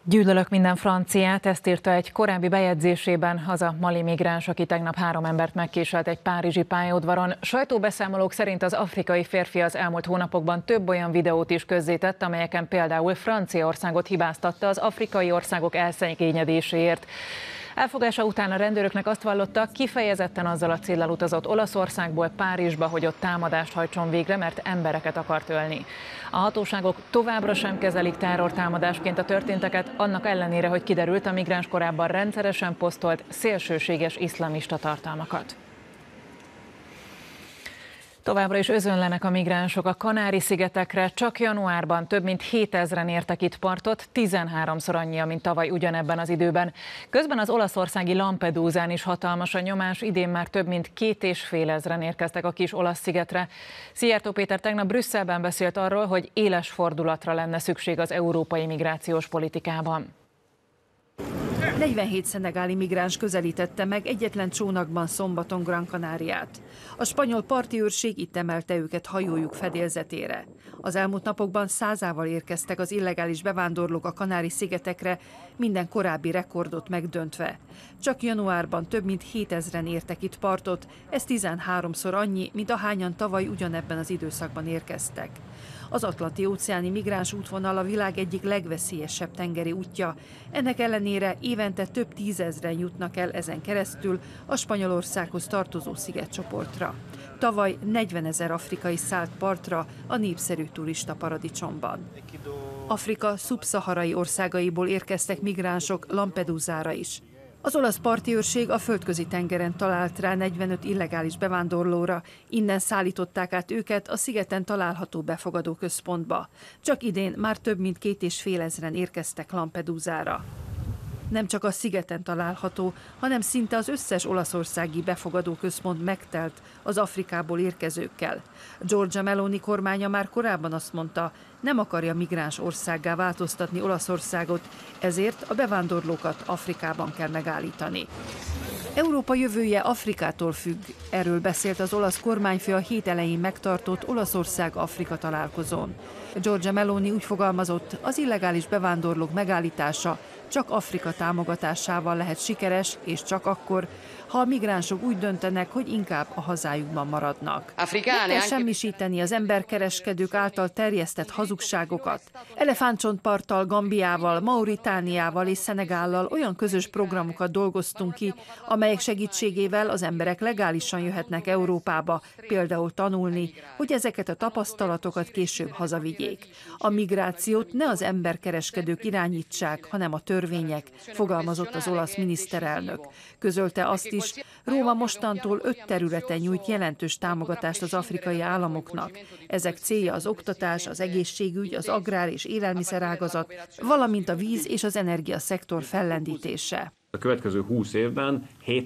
Gyűlölök minden franciát, ezt írta egy korábbi bejegyzésében az a mali migráns, aki tegnap 3 embert megkéselt egy párizsi pályaudvaron. Sajtóbeszámolók szerint az afrikai férfi az elmúlt hónapokban több olyan videót is közzétett, amelyeken például Franciaországot hibáztatta az afrikai országok elszegényedéséért. Elfogása után a rendőröknek azt vallotta, kifejezetten azzal a céllal utazott Olaszországból Párizsba, hogy ott támadást hajtson végre, mert embereket akart ölni. A hatóságok továbbra sem kezelik terrortámadásként a történteket, annak ellenére, hogy kiderült, a migráns korábban rendszeresen posztolt szélsőséges iszlamista tartalmakat. Továbbra is özönlenek a migránsok a Kanári-szigetekre. Csak januárban több mint 7000-en értek itt partot, 13-szor annyi, mint tavaly ugyanebben az időben. Közben az olaszországi Lampedusán is hatalmas a nyomás, idén már több mint 2500-en érkeztek a kis olasz szigetre. Szijjártó Péter tegnap Brüsszelben beszélt arról, hogy éles fordulatra lenne szükség az európai migrációs politikában. 47 szenegáli migráns közelítette meg egyetlen csónakban szombaton Gran Canariát. A spanyol parti őrség itt emelte őket hajójuk fedélzetére. Az elmúlt napokban 100-ával érkeztek az illegális bevándorlók a Kanári-szigetekre, minden korábbi rekordot megdöntve. Csak januárban több mint 7000-en értek itt partot, ez 13-szor annyi, mint ahányan tavaly ugyanebben az időszakban érkeztek. Az Atlanti-óceáni migráns útvonal a világ egyik legveszélyesebb tengeri útja. Ennek ellenére évente több tízezren jutnak el ezen keresztül a Spanyolországhoz tartozó szigetcsoportra. Tavaly 40 000 afrikai szállt partra a népszerű turista paradicsomban. Afrika szubszaharai országaiból érkeztek migránsok Lampedusára is. Az olasz parti őrség a földközi tengeren talált rá 45 illegális bevándorlóra, innen szállították át őket a szigeten található befogadó központba. Csak idén már több mint 2500-en érkeztek Lampedusára. Nem csak a szigeten található, hanem szinte az összes olaszországi befogadó központ megtelt az Afrikából érkezőkkel. Giorgia Meloni kormánya már korábban azt mondta, nem akarja migráns országgá változtatni Olaszországot, ezért a bevándorlókat Afrikában kell megállítani. Európa jövője Afrikától függ, erről beszélt az olasz kormányfő a hét elején megtartott Olaszország-Afrika találkozón. Giorgia Meloni úgy fogalmazott, az illegális bevándorlók megállítása csak Afrika támogatásával lehet sikeres, és csak akkor, ha a migránsok úgy döntenek, hogy inkább a hazájukban maradnak. Meg kell semmisíteni az emberkereskedők által terjesztett hazugságokat. Elefántcsontparttal, Gambiával, Mauritániával és Szenegállal olyan közös programokat dolgoztunk ki, amelyek segítségével az emberek legálisan jöhetnek Európába, például tanulni, hogy ezeket a tapasztalatokat később hazavigyék. A migrációt ne az emberkereskedők irányítsák, hanem a törvények, fogalmazott az olasz miniszterelnök. Közölte azt is, Róma mostantól 5 területen nyújt jelentős támogatást az afrikai államoknak. Ezek célja az oktatás, az egészségügy, az agrár és élelmiszerágazat, valamint a víz és az energiaszektor fellendítése. A következő 20 évben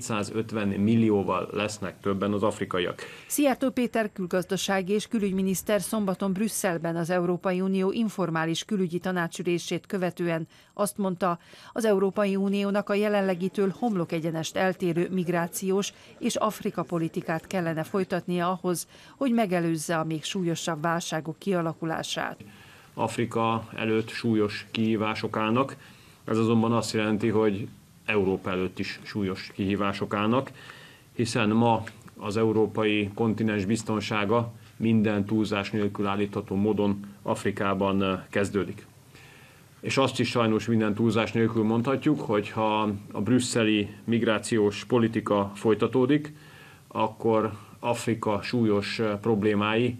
750 millióval lesznek többen az afrikaiak. Szijjártó Péter külgazdasági és külügyminiszter szombaton Brüsszelben az Európai Unió informális külügyi tanácsülését követően azt mondta, az Európai Uniónak a jelenlegitől homlokegyenest eltérő migrációs és Afrika politikát kellene folytatnia ahhoz, hogy megelőzze a még súlyosabb válságok kialakulását. Afrika előtt súlyos kihívások állnak, ez azonban azt jelenti, hogy Európa előtt is súlyos kihívások állnak, hiszen ma az európai kontinens biztonsága minden túlzás nélkül állítható módon Afrikában kezdődik. És azt is sajnos minden túlzás nélkül mondhatjuk, hogy ha a brüsszeli migrációs politika folytatódik, akkor Afrika súlyos problémái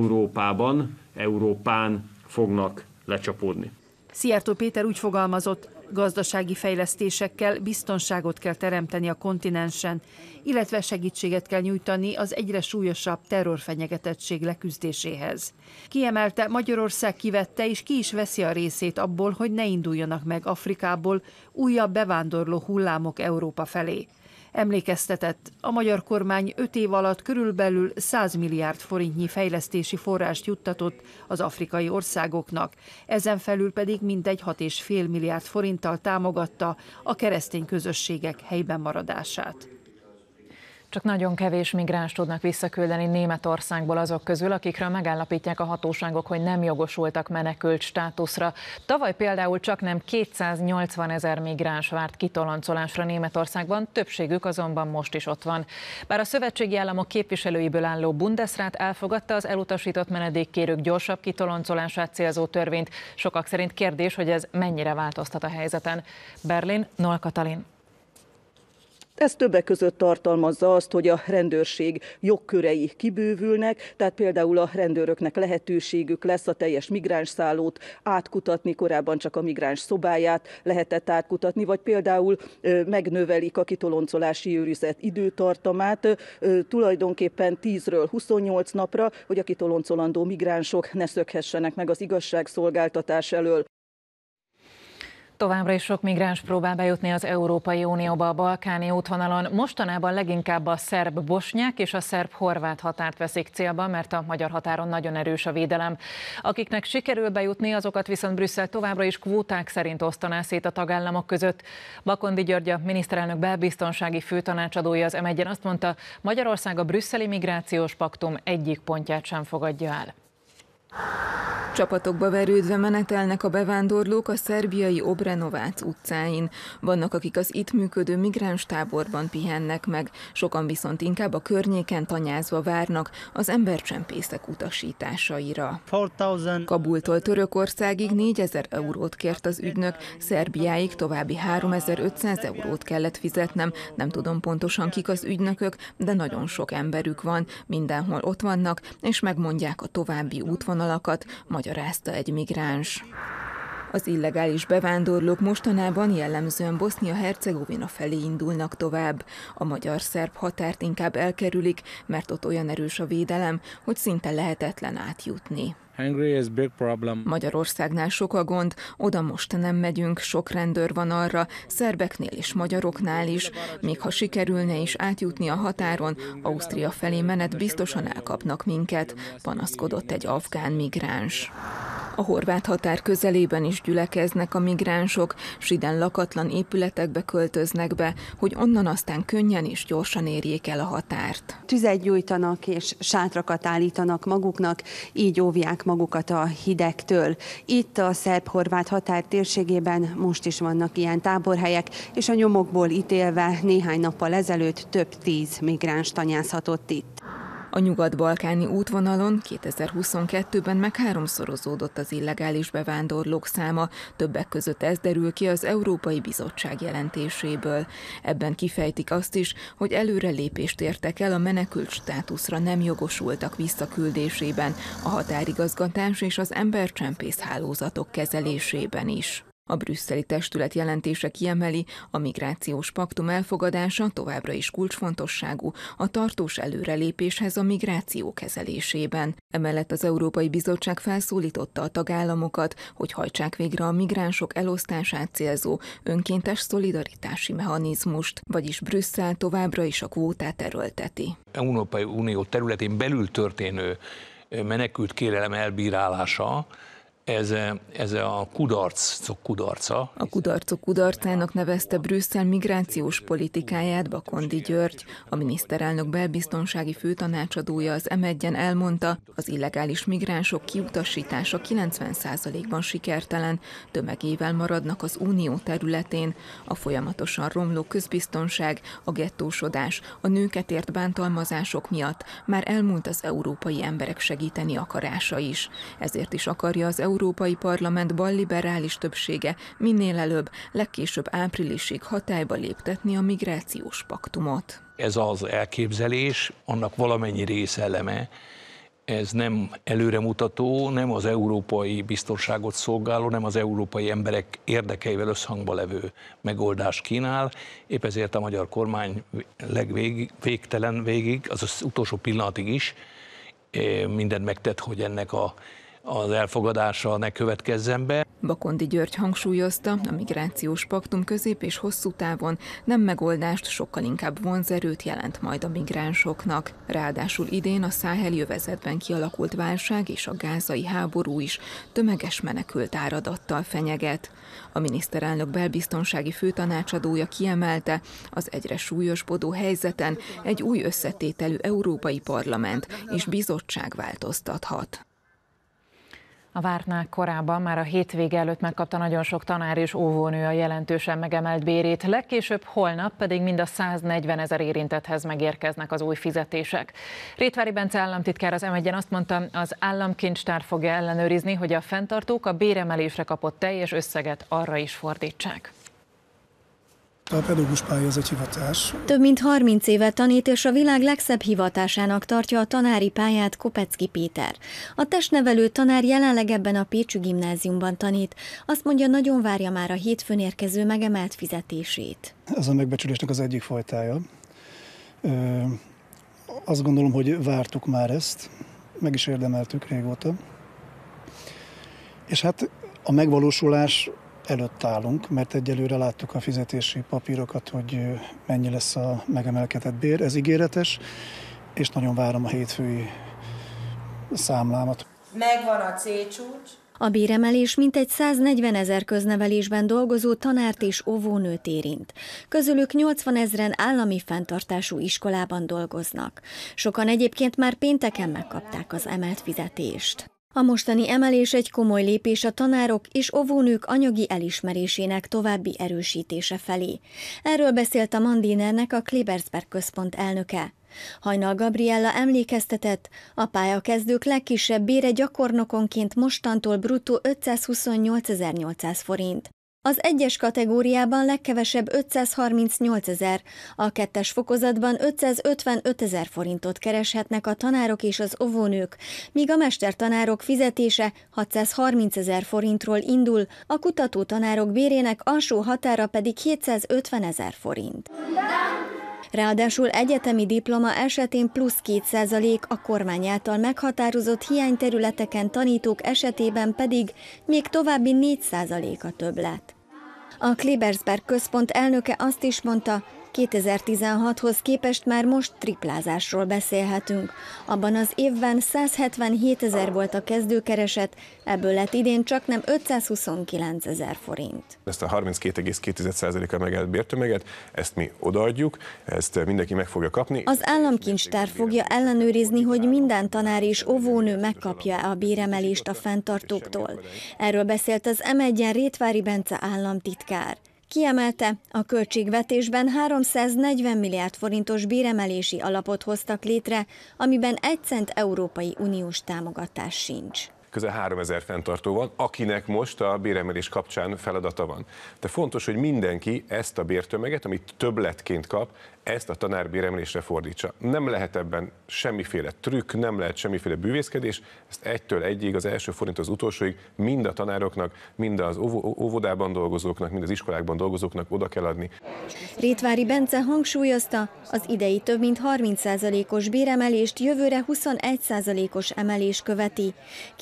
Európán fognak lecsapódni. Szijjártó Péter úgy fogalmazott, gazdasági fejlesztésekkel biztonságot kell teremteni a kontinensen, illetve segítséget kell nyújtani az egyre súlyosabb terrorfenyegetettség leküzdéséhez. Kiemelte, Magyarország kivette és ki is veszi a részét abból, hogy ne induljanak meg Afrikából újabb bevándorló hullámok Európa felé. Emlékeztetett, a magyar kormány 5 év alatt körülbelül 100 milliárd forintnyi fejlesztési forrást juttatott az afrikai országoknak, ezen felül pedig mintegy 6,5 milliárd forinttal támogatta a keresztény közösségek helyben maradását. Csak nagyon kevés migráns tudnak visszaküldeni Németországból azok közül, akikről megállapítják a hatóságok, hogy nem jogosultak menekült státuszra. Tavaly például csaknem 280 000 migráns várt kitoloncolásra Németországban, többségük azonban most is ott van. Bár a szövetségi államok képviselőiből álló Bundesrat elfogadta az elutasított menedékkérők gyorsabb kitoloncolását célzó törvényt, sokak szerint kérdés, hogy ez mennyire változtat a helyzeten. Berlin, Noll Katalin. Ez többek között tartalmazza azt, hogy a rendőrség jogkörei kibővülnek, tehát például a rendőröknek lehetőségük lesz a teljes migránsszállót átkutatni, korábban csak a migráns szobáját lehetett átkutatni, vagy például megnövelik a kitoloncolási őrizet időtartamát, tulajdonképpen 10-ről 28 napra, hogy a kitoloncolandó migránsok ne szökhessenek meg az igazságszolgáltatás elől. Továbbra is sok migráns próbál bejutni az Európai Unióba a balkáni útvonalon. Mostanában leginkább a szerb-bosnyák és a szerb-horvát határt veszik célba, mert a magyar határon nagyon erős a védelem. Akiknek sikerül bejutni, azokat viszont Brüsszel továbbra is kvóták szerint osztaná szét a tagállamok között. Bakondi György, a miniszterelnök belbiztonsági főtanácsadója az M1-en azt mondta, Magyarország a brüsszeli migrációs paktum egyik pontját sem fogadja el. Csapatokba verődve menetelnek a bevándorlók a szerbiai Obrenovac utcáin. Vannak, akik az itt működő migráns táborban pihennek meg, sokan viszont inkább a környéken tanyázva várnak az embercsempészek utasításaira. Kabultól Törökországig 4000 eurót kért az ügynök, Szerbiáig további 3500 eurót kellett fizetnem. Nem tudom pontosan, kik az ügynökök, de nagyon sok emberük van, mindenhol ott vannak, és megmondják a további útvonalakat, magyarázta egy migráns. Az illegális bevándorlók mostanában jellemzően Bosznia-Hercegovina felé indulnak tovább. A magyar-szerb határt inkább elkerülik, mert ott olyan erős a védelem, hogy szinte lehetetlen átjutni. Magyarországnál sok a gond, oda most nem megyünk, sok rendőr van arra, szerbeknél és magyaroknál is. Még ha sikerülne is átjutni a határon, Ausztria felé menet biztosan elkapnak minket, panaszkodott egy afgán migráns. A horvát határ közelében is gyülekeznek a migránsok, siden lakatlan épületekbe költöznek be, hogy onnan aztán könnyen és gyorsan érjék el a határt. Tüzet gyújtanak és sátrakat állítanak maguknak, így óvják magukat a hidegtől. Itt a szerb-horvát határ térségében most is vannak ilyen táborhelyek, és a nyomokból ítélve néhány nappal ezelőtt több 10 migráns tanyázhatott itt. A nyugat-balkáni útvonalon 2022-ben meg háromszorozódott az illegális bevándorlók száma, többek között ez derül ki az Európai Bizottság jelentéséből. Ebben kifejtik azt is, hogy előrelépést értek el a menekült státuszra nem jogosultak visszaküldésében, a határigazgatás és az embercsempész hálózatok kezelésében is. A brüsszeli testület jelentése kiemeli, a migrációs paktum elfogadása továbbra is kulcsfontosságú a tartós előrelépéshez a migráció kezelésében. Emellett az Európai Bizottság felszólította a tagállamokat, hogy hajtsák végre a migránsok elosztását célzó önkéntes szolidaritási mechanizmust, vagyis Brüsszel továbbra is a kvótát erőlteti. Európai Unió területén belül történő menekült kérelem elbírálása, ez a kudarcok kudarca. A kudarcok kudarcának nevezte Brüsszel migrációs politikáját Bakondi György. A miniszterelnök belbiztonsági főtanácsadója az M1-en elmondta, az illegális migránsok kiutasítása 90%-ban sikertelen, tömegével maradnak az unió területén. A folyamatosan romló közbiztonság, a gettósodás, a nőket ért bántalmazások miatt már elmúlt az európai emberek segíteni akarása is. Ezért is akarja az Európai Parlament balliberális többsége minél előbb, legkésőbb áprilisig hatályba léptetni a migrációs paktumot. Ez az elképzelés, annak valamennyi részeleme, ez nem előremutató, nem az európai biztonságot szolgáló, nem az európai emberek érdekeivel összhangba levő megoldást kínál. Épp ezért a magyar kormány végtelen végig, az utolsó pillanatig is mindent megtett, hogy ennek a az elfogadása ne következzen be. Bakondi György hangsúlyozta, a migrációs paktum közép és hosszú távon nem megoldást, sokkal inkább vonzerőt jelent majd a migránsoknak. Ráadásul idén a száheli övezetben kialakult válság és a gázai háború is tömeges menekült áradattal fenyeget. A miniszterelnök belbiztonsági főtanácsadója kiemelte, az egyre súlyosbodó helyzeten egy új összetételű Európai Parlament és bizottság változtathat. A vártnál korábban már a hétvége előtt megkapta nagyon sok tanár és óvónő a jelentősen megemelt bérét, legkésőbb holnap pedig mind a 140 000 érintetthez megérkeznek az új fizetések. Rétvári Bence államtitkár az M1-en azt mondta, az államkincstár fogja ellenőrizni, hogy a fenntartók a béremelésre kapott teljes összeget arra is fordítsák. A pedagógus pálya az egy hivatás. Több mint 30 éve tanít, és a világ legszebb hivatásának tartja a tanári pályát Kopecki Péter. A testnevelő tanár jelenleg ebben a pécsi gimnáziumban tanít. Azt mondja, nagyon várja már a hétfőn érkező megemelt fizetését. Ez a megbecsülésnek az egyik fajtája. Azt gondolom, hogy vártuk már ezt, meg is érdemeltük régóta. És hát a megvalósulás előtt állunk, mert egyelőre láttuk a fizetési papírokat, hogy mennyi lesz a megemelkedett bér. Ez ígéretes, és nagyon várom a hétfői számlámat. Megvan a célcsúcs. A béremelés mintegy 140 000 köznevelésben dolgozó tanárt és óvónőt érint. Közülük 80 000 állami fenntartású iskolában dolgoznak. Sokan egyébként már pénteken megkapták az emelt fizetést. A mostani emelés egy komoly lépés a tanárok és óvónők anyagi elismerésének további erősítése felé. Erről beszélt a Mandinernek a Klebersberg központ elnöke. Hajnal Gabriella emlékeztetett, a pályakezdők legkisebb bére gyakornokonként mostantól bruttó 528 800 forint. Az 1-es kategóriában legkevesebb 538 000, a 2-es fokozatban 555 000 forintot kereshetnek a tanárok és az óvónők, míg a mestertanárok fizetése 630 000 forintról indul, a kutatótanárok bérének alsó határa pedig 750 000 forint. Ráadásul egyetemi diploma esetén plusz 2% a kormány által meghatározott hiányterületeken tanítók esetében pedig még további 4% a többlet. A Klebersberg központ elnöke azt is mondta, 2016-hoz képest már most triplázásról beszélhetünk. Abban az évben 177 000 volt a kezdőkereset, ebből lett idén csaknem 529 000 forint. Ezt a 32,2%-kal megelt bértömeget, ezt mi odaadjuk, ezt mindenki meg fogja kapni. Az államkincstár fogja ellenőrizni, hogy minden tanár és óvónő megkapja a béremelést a fenntartóktól. Erről beszélt az M1-en Rétvári Bence államtitkár. Kiemelte, a költségvetésben 340 milliárd forintos béremelési alapot hoztak létre, amiben 1 cent Európai Uniós támogatás sincs. Közel 3000 fenntartó van, akinek most a béremelés kapcsán feladata van. De fontos, hogy mindenki ezt a bértömeget, amit többletként kap, ezt a tanárbéremelésre fordítsa. Nem lehet ebben semmiféle trükk, nem lehet semmiféle bűvészkedés, ezt 1-től 1-ig, az első forint az utolsóig mind a tanároknak, mind az óvodában dolgozóknak, mind az iskolákban dolgozóknak oda kell adni. Rétvári Bence hangsúlyozta, az idei több mint 30%-os béremelést jövőre 21%-os emelés követi.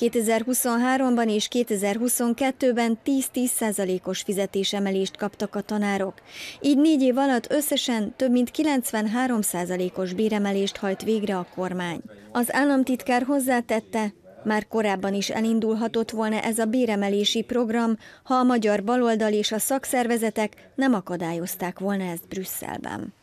2023-ban és 2022-ben 10-10%-os fizetésemelést kaptak a tanárok. Így 4 év alatt összesen több mint 93%-os béremelést hajt végre a kormány. Az államtitkár hozzátette, már korábban is elindulhatott volna ez a béremelési program, ha a magyar baloldal és a szakszervezetek nem akadályozták volna ezt Brüsszelben.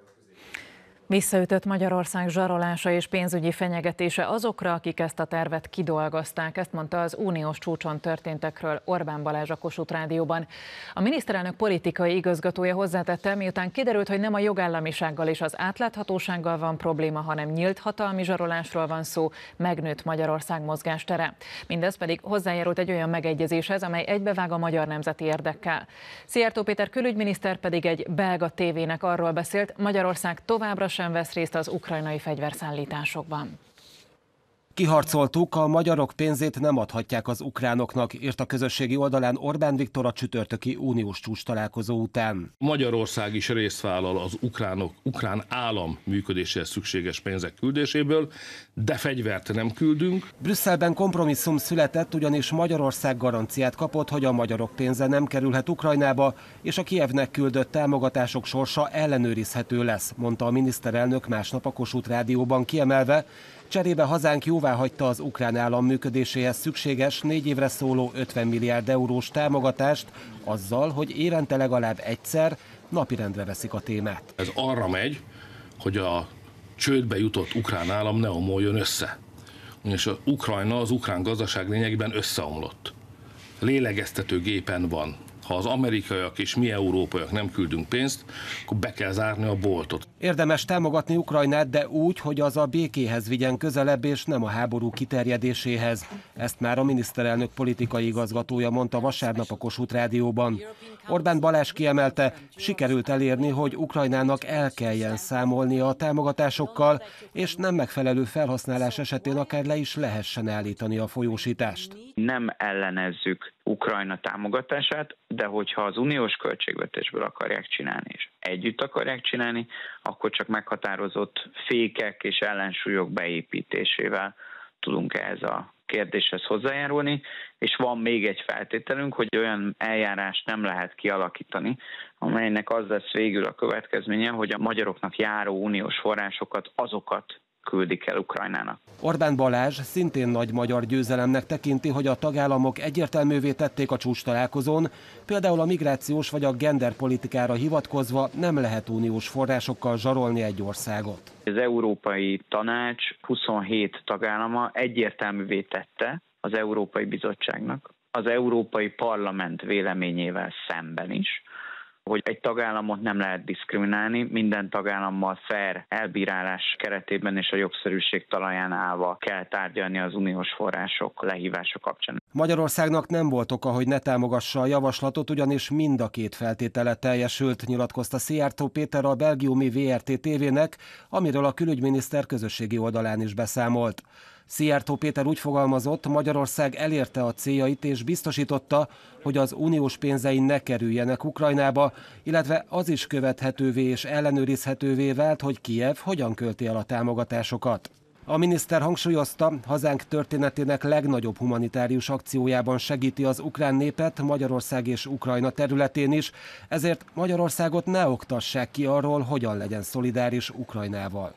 Visszaütött Magyarország zsarolása és pénzügyi fenyegetése azokra, akik ezt a tervet kidolgozták, ezt mondta az uniós csúcson történtekről Orbán Balázs a Kossuth Rádióban. A miniszterelnök politikai igazgatója hozzátette, miután kiderült, hogy nem a jogállamisággal és az átláthatósággal van probléma, hanem nyílt hatalmi zsarolásról van szó, megnőtt Magyarország mozgástere. Mindez pedig hozzájárult egy olyan megegyezéshez, amely egybevág a magyar nemzeti érdekkel. Szijjártó Péter külügyminiszter pedig egy belga tévének arról beszélt, Magyarország továbbra sem vesz részt az ukrajnai fegyverszállításokban. Kiharcoltuk, a magyarok pénzét nem adhatják az ukránoknak, írt a közösségi oldalán Orbán Viktor a csütörtöki uniós csúcstalálkozó után. Magyarország is részt vállal az ukrán állam működéséhez szükséges pénzek küldéséből, de fegyvert nem küldünk. Brüsszelben kompromisszum született, ugyanis Magyarország garanciát kapott, hogy a magyarok pénze nem kerülhet Ukrajnába, és a Kijevnek küldött támogatások sorsa ellenőrizhető lesz, mondta a miniszterelnök másnap a Kossuth Rádióban, kiemelve, cserébe hazánk jóváhagyta az ukrán állam működéséhez szükséges 4 évre szóló 50 milliárd eurós támogatást, azzal, hogy évente legalább egyszer napirendre veszik a témát. Ez arra megy, hogy a csődbe jutott ukrán állam ne omoljon össze. És az ukrán gazdaság lényegében összeomlott. Lélegeztetőgépen van. Ha az amerikaiak és mi európaiak nem küldünk pénzt, akkor be kell zárni a boltot. Érdemes támogatni Ukrajnát, de úgy, hogy az a békéhez vigyen közelebb, és nem a háború kiterjedéséhez. Ezt már a miniszterelnök politikai igazgatója mondta vasárnap a Kossuth Rádióban. Orbán Balázs kiemelte, sikerült elérni, hogy Ukrajnának el kelljen számolnia a támogatásokkal, és nem megfelelő felhasználás esetén akár le is lehessen állítani a folyósítást. Nem ellenezzük Ukrajna támogatását, de hogyha az uniós költségvetésből akarják csinálni, és együtt akarják csinálni, akkor csak meghatározott fékek és ellensúlyok beépítésével tudunk ehhez a kérdéshez hozzájárulni, és van még egy feltételünk, hogy olyan eljárást nem lehet kialakítani, amelynek az lesz végül a következménye, hogy a magyaroknak járó uniós forrásokat, azokat küldik el Ukrajnának. Orbán Balázs szintén nagy magyar győzelemnek tekinti, hogy a tagállamok egyértelművé tették a csúcstalálkozón, például a migrációs vagy a genderpolitikára hivatkozva nem lehet uniós forrásokkal zsarolni egy országot. Az Európai Tanács 27 tagállama egyértelművé tette az Európai Bizottságnak, az Európai Parlament véleményével szemben is, hogy egy tagállamot nem lehet diszkriminálni, minden tagállammal fair elbírálás keretében és a jogszerűség talaján állva kell tárgyalni az uniós források lehívása kapcsán. Magyarországnak nem volt oka, hogy ne támogassa a javaslatot, ugyanis mind a két feltétele teljesült, nyilatkozta Szijjártó Péter a belgiumi VRT TV-nek, amiről a külügyminiszter közösségi oldalán is beszámolt. Szijjártó Péter úgy fogalmazott, Magyarország elérte a céljait és biztosította, hogy az uniós pénzei ne kerüljenek Ukrajnába, illetve az is követhetővé és ellenőrizhetővé vált, hogy Kijev hogyan költi el a támogatásokat. A miniszter hangsúlyozta, hazánk történetének legnagyobb humanitárius akciójában segíti az ukrán népet Magyarország és Ukrajna területén is, ezért Magyarországot ne oktassák ki arról, hogyan legyen szolidáris Ukrajnával.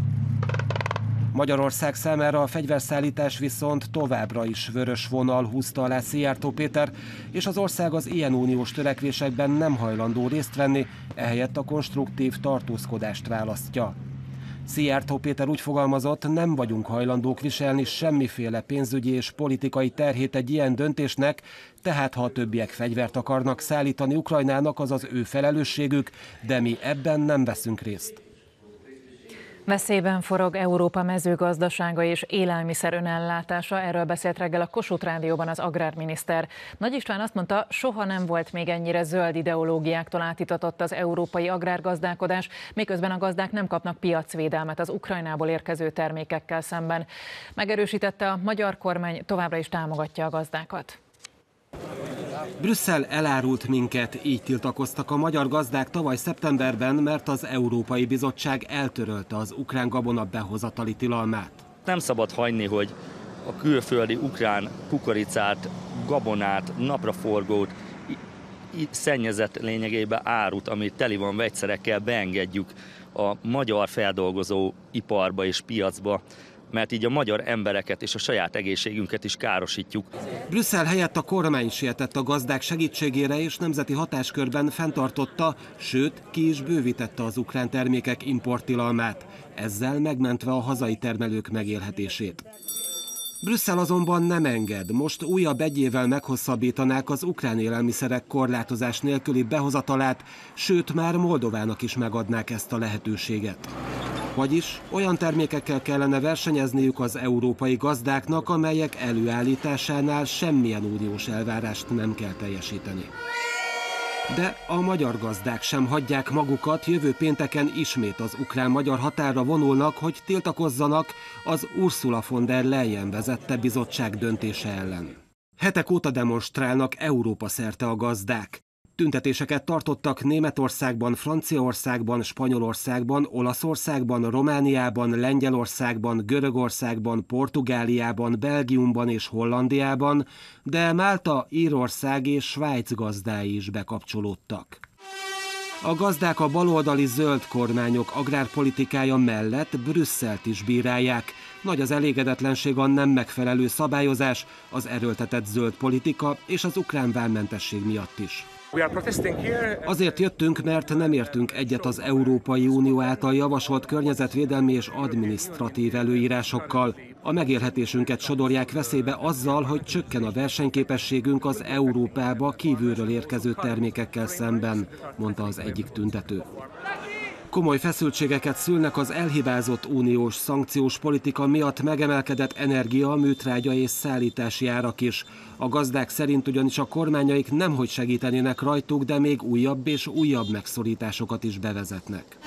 Magyarország számára a fegyverszállítás viszont továbbra is vörös vonal, húzta alá Szijjártó Péter, és az ország az ilyen uniós törekvésekben nem hajlandó részt venni, ehelyett a konstruktív tartózkodást választja. Szijjártó Péter úgy fogalmazott, nem vagyunk hajlandók viselni semmiféle pénzügyi és politikai terhét egy ilyen döntésnek, tehát ha a többiek fegyvert akarnak szállítani Ukrajnának, az az ő felelősségük, de mi ebben nem veszünk részt. Veszélyben forog Európa mezőgazdasága és élelmiszer önellátása, erről beszélt reggel a Kossuth Rádióban az agrárminiszter. Nagy István azt mondta, soha nem volt még ennyire zöld ideológiáktól átitatott az európai agrárgazdálkodás, miközben a gazdák nem kapnak piacvédelmet az Ukrajnából érkező termékekkel szemben. Megerősítette, a magyar kormány továbbra is támogatja a gazdákat. Brüsszel elárult minket, így tiltakoztak a magyar gazdák tavaly szeptemberben, mert az Európai Bizottság eltörölte az ukrán gabona behozatali tilalmát. Nem szabad hagyni, hogy a külföldi ukrán kukoricát, gabonát, napraforgót, szennyezett lényegében árut, ami teli van vegyszerekkel, beengedjük a magyar feldolgozó iparba és piacba, mert így a magyar embereket és a saját egészségünket is károsítjuk. Brüsszel helyett a kormány sietett a gazdák segítségére és nemzeti hatáskörben fenntartotta, sőt, ki is bővítette az ukrán termékek importtilalmát, ezzel megmentve a hazai termelők megélhetését. Brüsszel azonban nem enged, most újabb egy évvel meghosszabbítanák az ukrán élelmiszerek korlátozás nélküli behozatalát, sőt már Moldovának is megadnák ezt a lehetőséget. Vagyis olyan termékekkel kellene versenyezniük az európai gazdáknak, amelyek előállításánál semmilyen uniós elvárást nem kell teljesíteni. De a magyar gazdák sem hagyják magukat, jövő pénteken ismét az ukrán-magyar határra vonulnak, hogy tiltakozzanak az Ursula von der Leyen vezette bizottság döntése ellen. Hetek óta demonstrálnak Európa szerte a gazdák. Tüntetéseket tartottak Németországban, Franciaországban, Spanyolországban, Olaszországban, Romániában, Lengyelországban, Görögországban, Portugáliában, Belgiumban és Hollandiában, de Málta, Írország és Svájc gazdái is bekapcsolódtak. A gazdák a baloldali zöld kormányok agrárpolitikája mellett Brüsszelt is bírálják. Nagy az elégedetlenség a nem megfelelő szabályozás, az erőltetett zöld politika és az ukrán vámmentesség miatt is. Azért jöttünk, mert nem értünk egyet az Európai Unió által javasolt környezetvédelmi és adminisztratív előírásokkal. A megélhetésünket sodorják veszélybe azzal, hogy csökken a versenyképességünk az Európába kívülről érkező termékekkel szemben, mondta az egyik tüntető. Komoly feszültségeket szülnek az elhibázott uniós szankciós politika miatt megemelkedett energia, műtrágya és szállítási árak is. A gazdák szerint ugyanis a kormányaik nemhogy segítenének rajtuk, de még újabb és újabb megszorításokat is bevezetnek.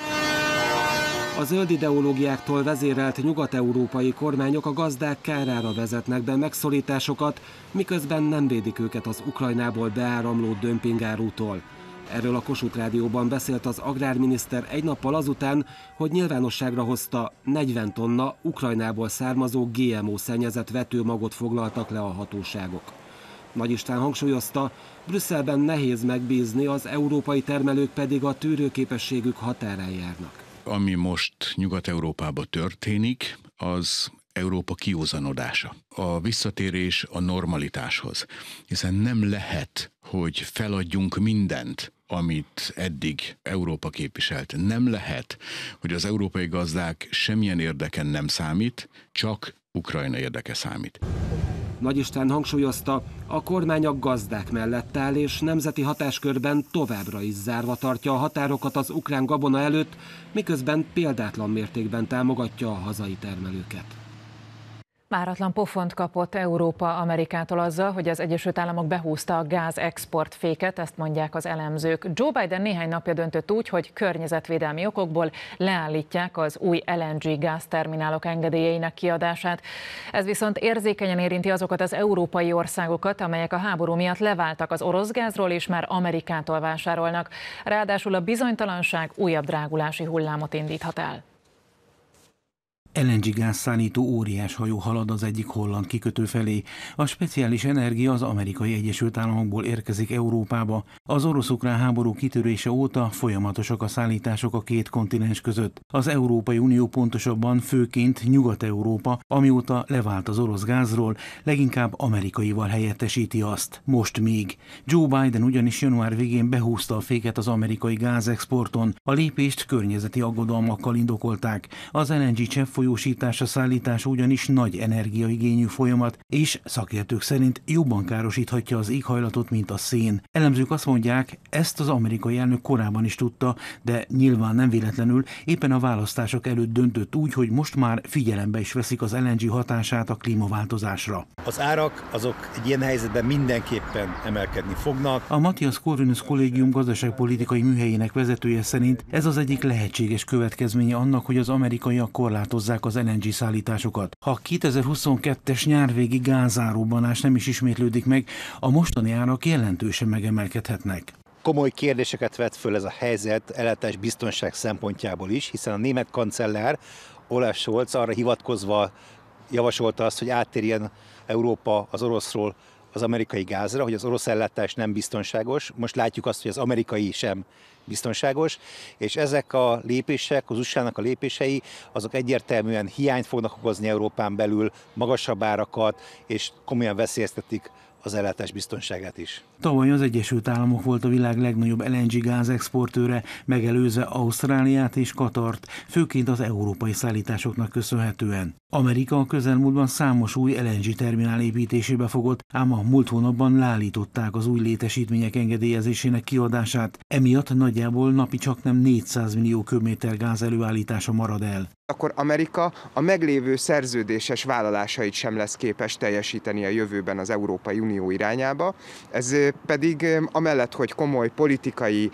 A zöld ideológiáktól vezérelt nyugat-európai kormányok a gazdák kárára vezetnek be megszorításokat, miközben nem védik őket az Ukrajnából beáramló dömpingárútól. Erről a Kossuth Rádióban beszélt az agrárminiszter egy nappal azután, hogy nyilvánosságra hozta 40 tonna Ukrajnából származó GMO szennyezett vetőmagot foglaltak le a hatóságok. Nagy István hangsúlyozta, Brüsszelben nehéz megbízni, az európai termelők pedig a tűrőképességük határán járnak. Ami most Nyugat-Európában történik, az Európa kiózanodása. A visszatérés a normalitáshoz. Hiszen nem lehet, hogy feladjunk mindent, amit eddig Európa képviselt. Nem lehet, hogy az európai gazdák semmilyen érdeken nem számít, csak Ukrajna érdeke számít. Nagy István hangsúlyozta, a kormány a gazdák mellett áll, és nemzeti hatáskörben továbbra is zárva tartja a határokat az ukrán gabona előtt, miközben példátlan mértékben támogatja a hazai termelőket. Váratlan pofont kapott Európa Amerikától azzal, hogy az Egyesült Államok behúzta a gázexportféket, ezt mondják az elemzők. Joe Biden néhány napja döntött úgy, hogy környezetvédelmi okokból leállítják az új LNG gázterminálok engedélyeinek kiadását. Ez viszont érzékenyen érinti azokat az európai országokat, amelyek a háború miatt leváltak az orosz gázról és már Amerikától vásárolnak. Ráadásul a bizonytalanság újabb drágulási hullámot indíthat el. LNG gázszállító óriás hajó halad az egyik holland kikötő felé. A speciális energia az Amerikai Egyesült Államokból érkezik Európába. Az orosz-ukrán háború kitörése óta folyamatosak a szállítások a két kontinens között. Az Európai Unió, pontosabban főként Nyugat-Európa, amióta levált az orosz gázról, leginkább amerikaival helyettesíti azt. Most még. Joe Biden ugyanis január végén behúzta a féket az amerikai gázexporton. A lépést környezeti aggodalmakkal indokolták. Az LNG cseppfolyósítása szállítása ugyanis nagy energiaigényű folyamat, és szakértők szerint jobban károsíthatja az éghajlatot, mint a szén. Elemzők azt mondják, ezt az amerikai elnök korábban is tudta, de nyilván nem véletlenül, éppen a választások előtt döntött úgy, hogy most már figyelembe is veszik az LNG hatását a klímaváltozásra. Az árak azok egy ilyen helyzetben mindenképpen emelkedni fognak. A Matthias Corvinus Kollégium gazdaságpolitikai műhelyének vezetője szerint ez az egyik lehetséges következménye annak, hogy az amerikaiak korlátozzák az LNG szállításokat. Ha 2022-es nyárvégi gázáróbanás nem is ismétlődik meg, a mostani árak jelentősen megemelkedhetnek. Komoly kérdéseket vet föl ez a helyzet ellátás biztonság szempontjából is, hiszen a német kancellár Olaf Scholz arra hivatkozva javasolta azt, hogy áttérjen Európa az oroszról az amerikai gázra, hogy az orosz ellátás nem biztonságos. Most látjuk azt, hogy az amerikai sem biztonságos, és ezek a lépések, az USA-nak a lépései, azok egyértelműen hiányt fognak okozni Európán belül, magasabb árakat, és komolyan veszélyeztetik az ellátás biztonságát is. Tavaly az Egyesült Államok volt a világ legnagyobb LNG gázexportőre, megelőzve Ausztráliát és Katart, főként az európai szállításoknak köszönhetően. Amerika a közelmúltban számos új LNG terminál építésébe fogott, ám a múlt hónapban leállították az új létesítmények engedélyezésének kiadását, emiatt nagyjából napi csaknem 400 millió köbméter gáz előállítása marad el. akkor Amerika a meglévő szerződéses vállalásait sem lesz képes teljesíteni a jövőben az Európai Unió irányába. Ez pedig amellett, hogy komoly politikai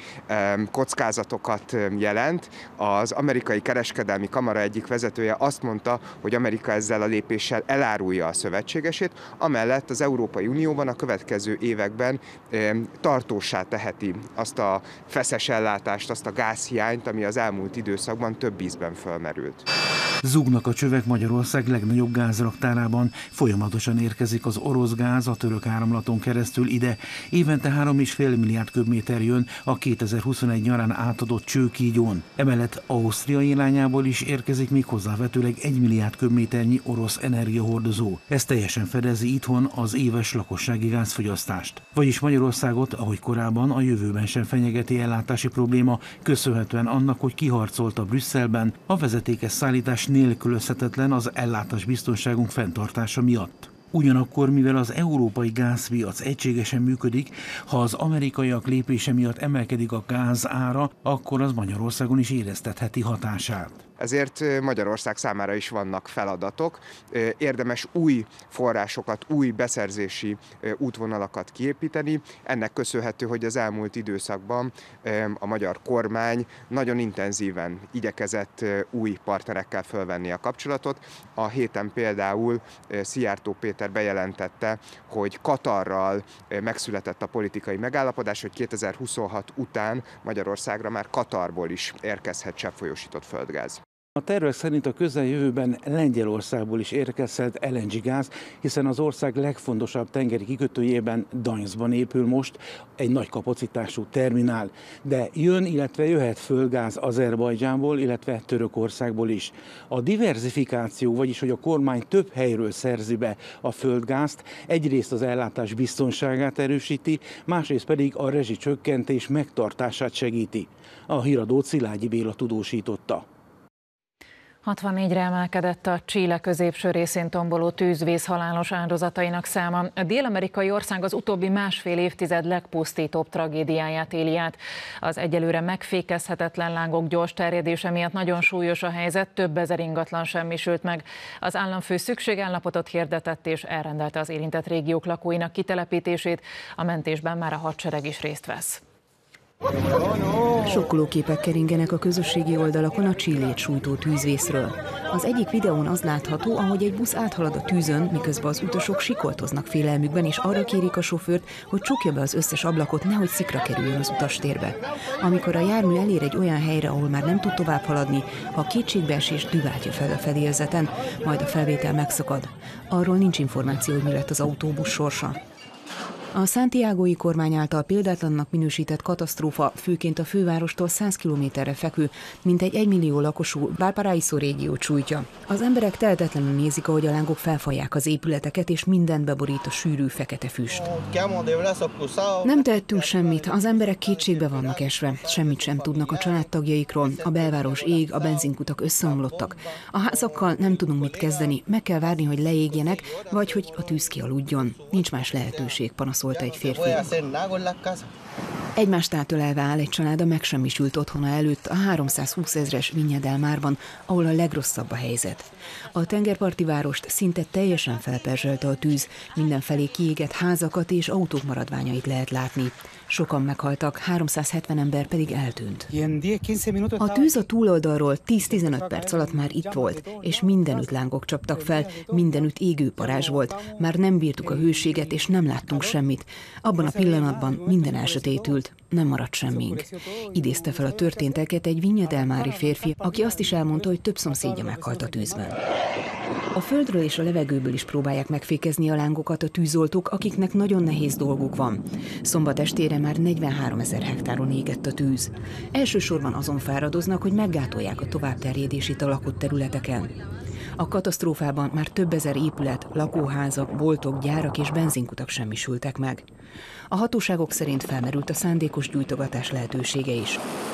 kockázatokat jelent, az amerikai kereskedelmi kamara egyik vezetője azt mondta, hogy Amerika ezzel a lépéssel elárulja a szövetségesét, amellett az Európai Unióban a következő években tartóssá teheti azt a feszes ellátást, azt a gázhiányt, ami az elmúlt időszakban több ízben fölmerült. Zúgnak a csövek Magyarország legnagyobb gázraktárában, folyamatosan érkezik az orosz gáz a török áramlaton keresztül ide. Évente 3,5 milliárd köbméter jön a 2021 nyarán átadott csőkígyon. Emellett Ausztria irányából is érkezik még hozzávetőleg 1 milliárd köbméternyi orosz energiahordozó. Ez teljesen fedezi itthon az éves lakossági gázfogyasztást. Vagyis Magyarországot, ahogy korábban, a jövőben sem fenyegeti ellátási probléma, köszönhetően annak, hogy kiharcolta Brüsszelben a vezetékes szállítás nélkülözhetetlen az ellátás biztonságunk fenntartása miatt. Ugyanakkor, mivel az európai gázpiac egységesen működik, ha az amerikaiak lépése miatt emelkedik a gáz ára, akkor az Magyarországon is éreztetheti hatását. Ezért Magyarország számára is vannak feladatok. Érdemes új forrásokat, új beszerzési útvonalakat kiépíteni. Ennek köszönhető, hogy az elmúlt időszakban a magyar kormány nagyon intenzíven igyekezett új partnerekkel fölvenni a kapcsolatot. A héten például Szijjártó Péter bejelentette, hogy Katarral megszületett a politikai megállapodás, hogy 2026 után Magyarországra már Katarból is érkezhet cseppfolyósított földgáz. A tervek szerint a közeljövőben Lengyelországból is érkezhet LNG gáz, hiszen az ország legfontosabb tengeri kikötőjében, Gdańskban épül most egy nagy kapacitású terminál. De jön, illetve jöhet földgáz Azerbajdzsánból, illetve Törökországból is. A diverzifikáció, vagyis hogy a kormány több helyről szerzi be a földgázt, egyrészt az ellátás biztonságát erősíti, másrészt pedig a rezsicsökkentés megtartását segíti. A híradót Szilágyi Béla tudósította. 64-re emelkedett a Chile középső részén tomboló tűzvész halálos áldozatainak száma. A dél-amerikai ország az utóbbi másfél évtized legpusztítóbb tragédiáját éli át. Az egyelőre megfékezhetetlen lángok gyors terjedése miatt nagyon súlyos a helyzet, több ezer ingatlan semmisült meg. Az államfő szükségállapotot hirdetett és elrendelte az érintett régiók lakóinak kitelepítését. A mentésben már a hadsereg is részt vesz. Sokkoló képek keringenek a közösségi oldalakon a Chilét sújtó tűzvészről. Az egyik videón az látható, ahogy egy busz áthalad a tűzön, miközben az utasok sikoltoznak félelmükben, és arra kérik a sofőrt, hogy csukja be az összes ablakot, nehogy szikra kerüljön az utastérbe. Amikor a jármű elér egy olyan helyre, ahol már nem tud tovább haladni, a kétségbeesés düháltja fel a fedélzeten, majd a felvétel megszakad. Arról nincs információ, hogy mi lett az autóbusz sorsa. A santiagói kormány által példátlannak minősített katasztrófa főként a fővárostól 100 kilométerre fekvő, mintegy 1 millió lakosú Valparaíso régiót sújtja. Az emberek tehetetlenül nézik, ahogy a lángok felfalják az épületeket, és mindent beborít a sűrű, fekete füst. Nem tehettünk semmit, az emberek kétségbe vannak esve, semmit sem tudnak a családtagjaikról, a belváros ég, a benzinkutak összeomlottak. A házakkal nem tudunk mit kezdeni, meg kell várni, hogy leégjenek, vagy hogy a tűz kialudjon. Nincs más lehetőség, panaszolta egy férfi. Egymást átölelve áll egy család a megsemmisült otthona előtt a 320 000-es Viña del Marban, ahol a legrosszabb a helyzet. A tengerparti várost szinte teljesen felperzselte a tűz, mindenfelé kiégett házakat és autók maradványait lehet látni. Sokan meghaltak, 370 ember pedig eltűnt. A tűz a túloldalról 10-15 perc alatt már itt volt, és mindenütt lángok csaptak fel, mindenütt égő parázs volt. Már nem bírtuk a hőséget, és nem láttunk semmit. Abban a pillanatban minden elsötétült, nem maradt semmink. Idézte fel a történteket egy Viña del Mari férfi, aki azt is elmondta, hogy több szomszédja meghalt a tűzben. A földről és a levegőből is próbálják megfékezni a lángokat a tűzoltók, akiknek nagyon nehéz dolguk van. Szombat estére már 43 000 hektáron égett a tűz. Elsősorban azon fáradoznak, hogy meggátolják a továbbterjedését a lakott területeken. A katasztrófában már több ezer épület, lakóházak, boltok, gyárak és benzinkutak semmisültek meg. A hatóságok szerint felmerült a szándékos gyújtogatás lehetősége is.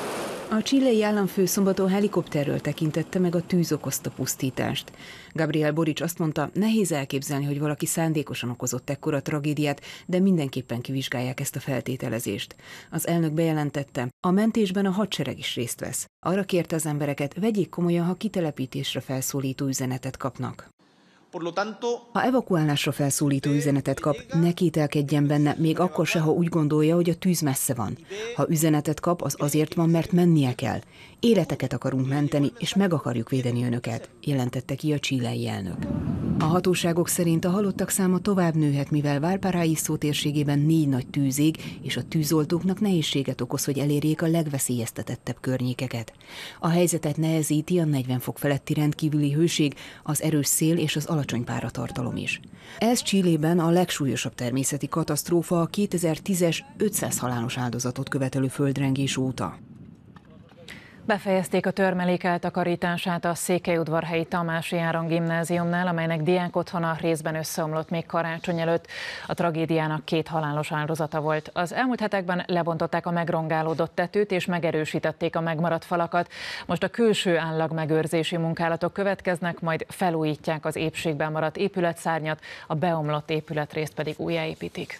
A chilei államfő szombaton helikopterről tekintette meg a tűz okozta pusztítást. Gabriel Boric azt mondta, nehéz elképzelni, hogy valaki szándékosan okozott ekkora tragédiát, de mindenképpen kivizsgálják ezt a feltételezést. Az elnök bejelentette, a mentésben a hadsereg is részt vesz. Arra kérte az embereket, vegyék komolyan, ha kitelepítésre felszólító üzenetet kapnak. Ha evakuálásra felszólító üzenetet kap, ne kételkedjen benne, még akkor se, ha úgy gondolja, hogy a tűz messze van. Ha üzenetet kap, az azért van, mert mennie kell. Életeket akarunk menteni, és meg akarjuk védeni önöket, jelentette ki a chilei elnök. A hatóságok szerint a halottak száma tovább nőhet, mivel Valparaíso térségében 4 nagy tűz ég, és a tűzoltóknak nehézséget okoz, hogy elérjék a legveszélyeztetettebb környékeket. A helyzetet nehezíti a 40 fok feletti rendkívüli hőség, az erős szél és az alacsony páratartalom is. Ez Chilében a legsúlyosabb természeti katasztrófa a 2010-es 500 halálos áldozatot követelő földrengés óta. Befejezték a törmelék eltakarítását a székelyudvarhelyi Tamási Áron gimnáziumnál, amelynek diákotthona részben összeomlott még karácsony előtt. A tragédiának 2 halálos áldozata volt. Az elmúlt hetekben lebontották a megrongálódott tetőt és megerősítették a megmaradt falakat. Most a külső állagmegőrzési munkálatok következnek, majd felújítják az épségben maradt épületszárnyat, a beomlott épületrészt pedig újjáépítik.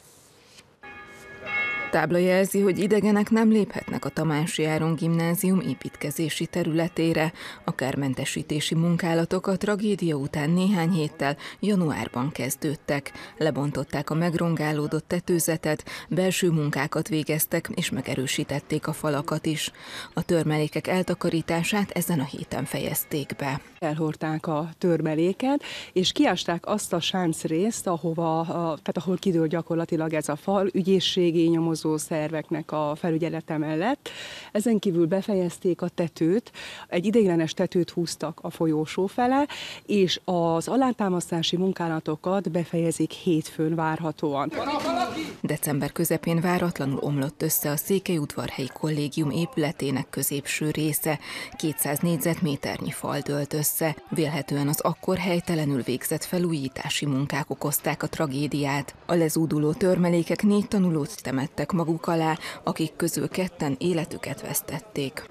Tábla jelzi, hogy idegenek nem léphetnek a Tamási Áron gimnázium építkezési területére. A kármentesítési munkálatok a tragédia után néhány héttel, januárban kezdődtek. Lebontották a megrongálódott tetőzetet, belső munkákat végeztek és megerősítették a falakat is. A törmelékek eltakarítását ezen a héten fejezték be. Elhordták a törmeléket, és kiásták azt a sáncrészt, ahol kidől gyakorlatilag ez a fal, ügyészségi nyomozó szerveknek a felügyelete mellett. Ezen kívül befejezték a tetőt, egy ideiglenes tetőt húztak a folyósó fele, és az alátámasztási munkálatokat befejezik hétfőn várhatóan. December közepén váratlanul omlott össze a Székelyudvarhelyi Kollégium épületének középső része. 200 négyzetméternyi fal dőlt össze. Vélhetően az akkor helytelenül végzett felújítási munkák okozták a tragédiát. A lezúduló törmelékek 4 tanulót temettek maguk alá, akik közül 2 életüket vesztették.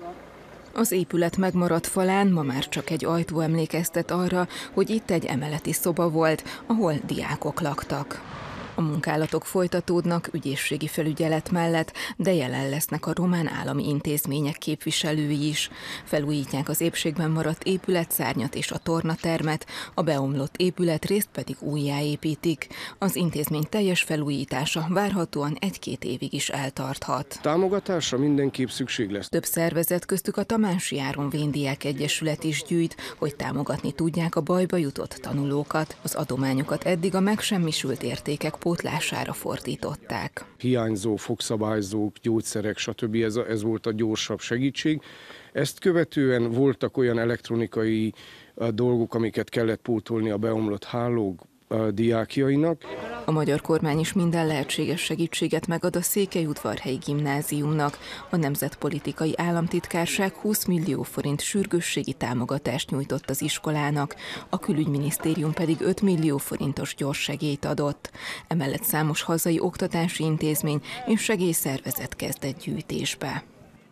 Az épület megmaradt falán ma már csak egy ajtó emlékeztet arra, hogy itt egy emeleti szoba volt, ahol diákok laktak. A munkálatok folytatódnak ügyészségi felügyelet mellett, de jelen lesznek a román állami intézmények képviselői is. Felújítják az épségben maradt épületszárnyat és a tornatermet, a beomlott épületrészt pedig újjáépítik. Az intézmény teljes felújítása várhatóan 1-2 évig is eltarthat. Támogatásra mindenképp szükség lesz. Több szervezet, köztük a Tamási Áron Véndiák Egyesület is gyűjt, hogy támogatni tudják a bajba jutott tanulókat. Az adományokat eddig a megsemmisült értékek pótlására fordították. Hiányzó fogszabályzók, gyógyszerek, stb. Ez volt a gyorsabb segítség. Ezt követően voltak olyan elektronikai dolgok, amiket kellett pótolni a beomlott hálók diákjainak. A magyar kormány is minden lehetséges segítséget megad a Székelyudvarhelyi gimnáziumnak. A Nemzetpolitikai Államtitkárság 20 millió forint sürgősségi támogatást nyújtott az iskolának, a Külügyminisztérium pedig 5 millió forintos gyorssegélyt adott. Emellett számos hazai oktatási intézmény és segélyszervezet kezdett gyűjtésbe.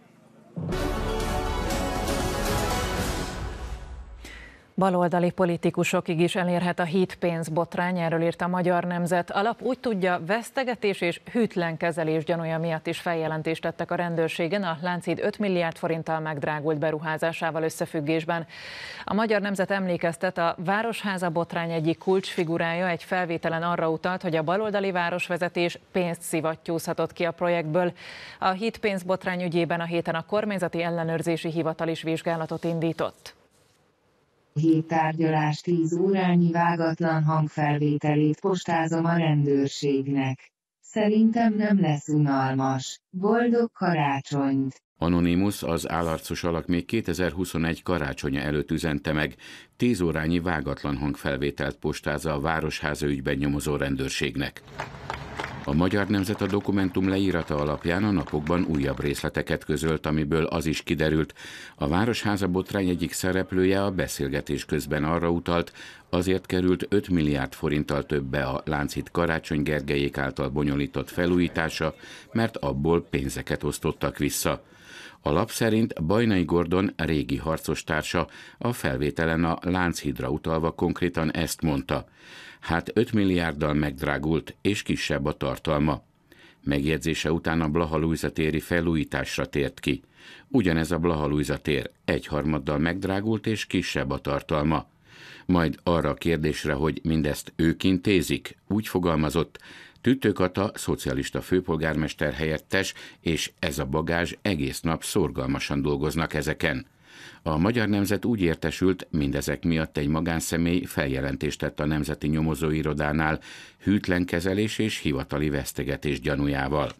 Baloldali politikusokig is elérhet a hídpénz botrány, erről írt a Magyar Nemzet. A lap úgy tudja, vesztegetés és hűtlen kezelés gyanúja miatt is feljelentést tettek a rendőrségen a Lánchíd 5 milliárd forinttal megdrágult beruházásával összefüggésben. A Magyar Nemzet emlékeztet, a Városháza botrány egyik kulcsfigurája egy felvételen arra utalt, hogy a baloldali városvezetés pénzt szivattyúzhatott ki a projektből. A hídpénz botrány ügyében a héten a Kormányzati Ellenőrzési Hivatal is vizsgálatot indított. Hírtárgyalás 10 órányi vágatlan hangfelvételét postázom a rendőrségnek. Szerintem nem lesz unalmas. Boldog karácsonyt! Anonymous, az állarcos alak még 2021 karácsonya előtt üzente meg, 10 órányi vágatlan hangfelvételt postázza a Városháza ügyben nyomozó rendőrségnek. A Magyar Nemzet a dokumentum leírata alapján a napokban újabb részleteket közölt, amiből az is kiderült. A Városháza botrány egyik szereplője a beszélgetés közben arra utalt, Azért került 5 milliárd forinttal többe a Lánchíd Karácsony Gergelyék által bonyolított felújítása, mert abból pénzeket osztottak vissza. A lap szerint Bajnai Gordon régi harcostársa a felvételen a Lánchídra utalva konkrétan ezt mondta: hát 5 milliárddal megdrágult, és kisebb a tartalma. Megjegyzése után a Blaha-Lujza téri felújításra tért ki. Ugyanez a Blaha-Lujza tér 1/3 megdrágult, és kisebb a tartalma. Majd arra a kérdésre, hogy mindezt ők intézik, úgy fogalmazott: Tüttő Kata, szocialista főpolgármester helyettes, és ez a bagázs egész nap szorgalmasan dolgoznak ezeken. A Magyar Nemzet úgy értesült, mindezek miatt egy magánszemély feljelentést tett a Nemzeti Nyomozóirodánál hűtlen kezelés és hivatali vesztegetés gyanújával.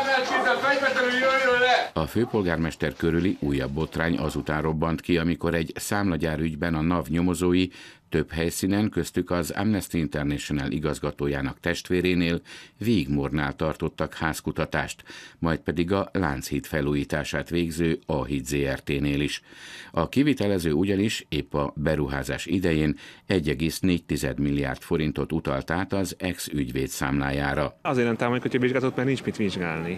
A főpolgármester körüli újabb botrány azután robbant ki, amikor egy számlagyár ügyben a NAV nyomozói több helyszínen, köztük az Amnesty International igazgatójának testvérénél, Végmornál tartottak házkutatást, majd pedig a Lánchíd felújítását végző A-híd Zrt-nél is. A kivitelező ugyanis épp a beruházás idején 1,4 milliárd forintot utalt át az ex-ügyvéd számlájára. Azért nem támogatjuk a vizsgálatot, mert nincs mit vizsgálni.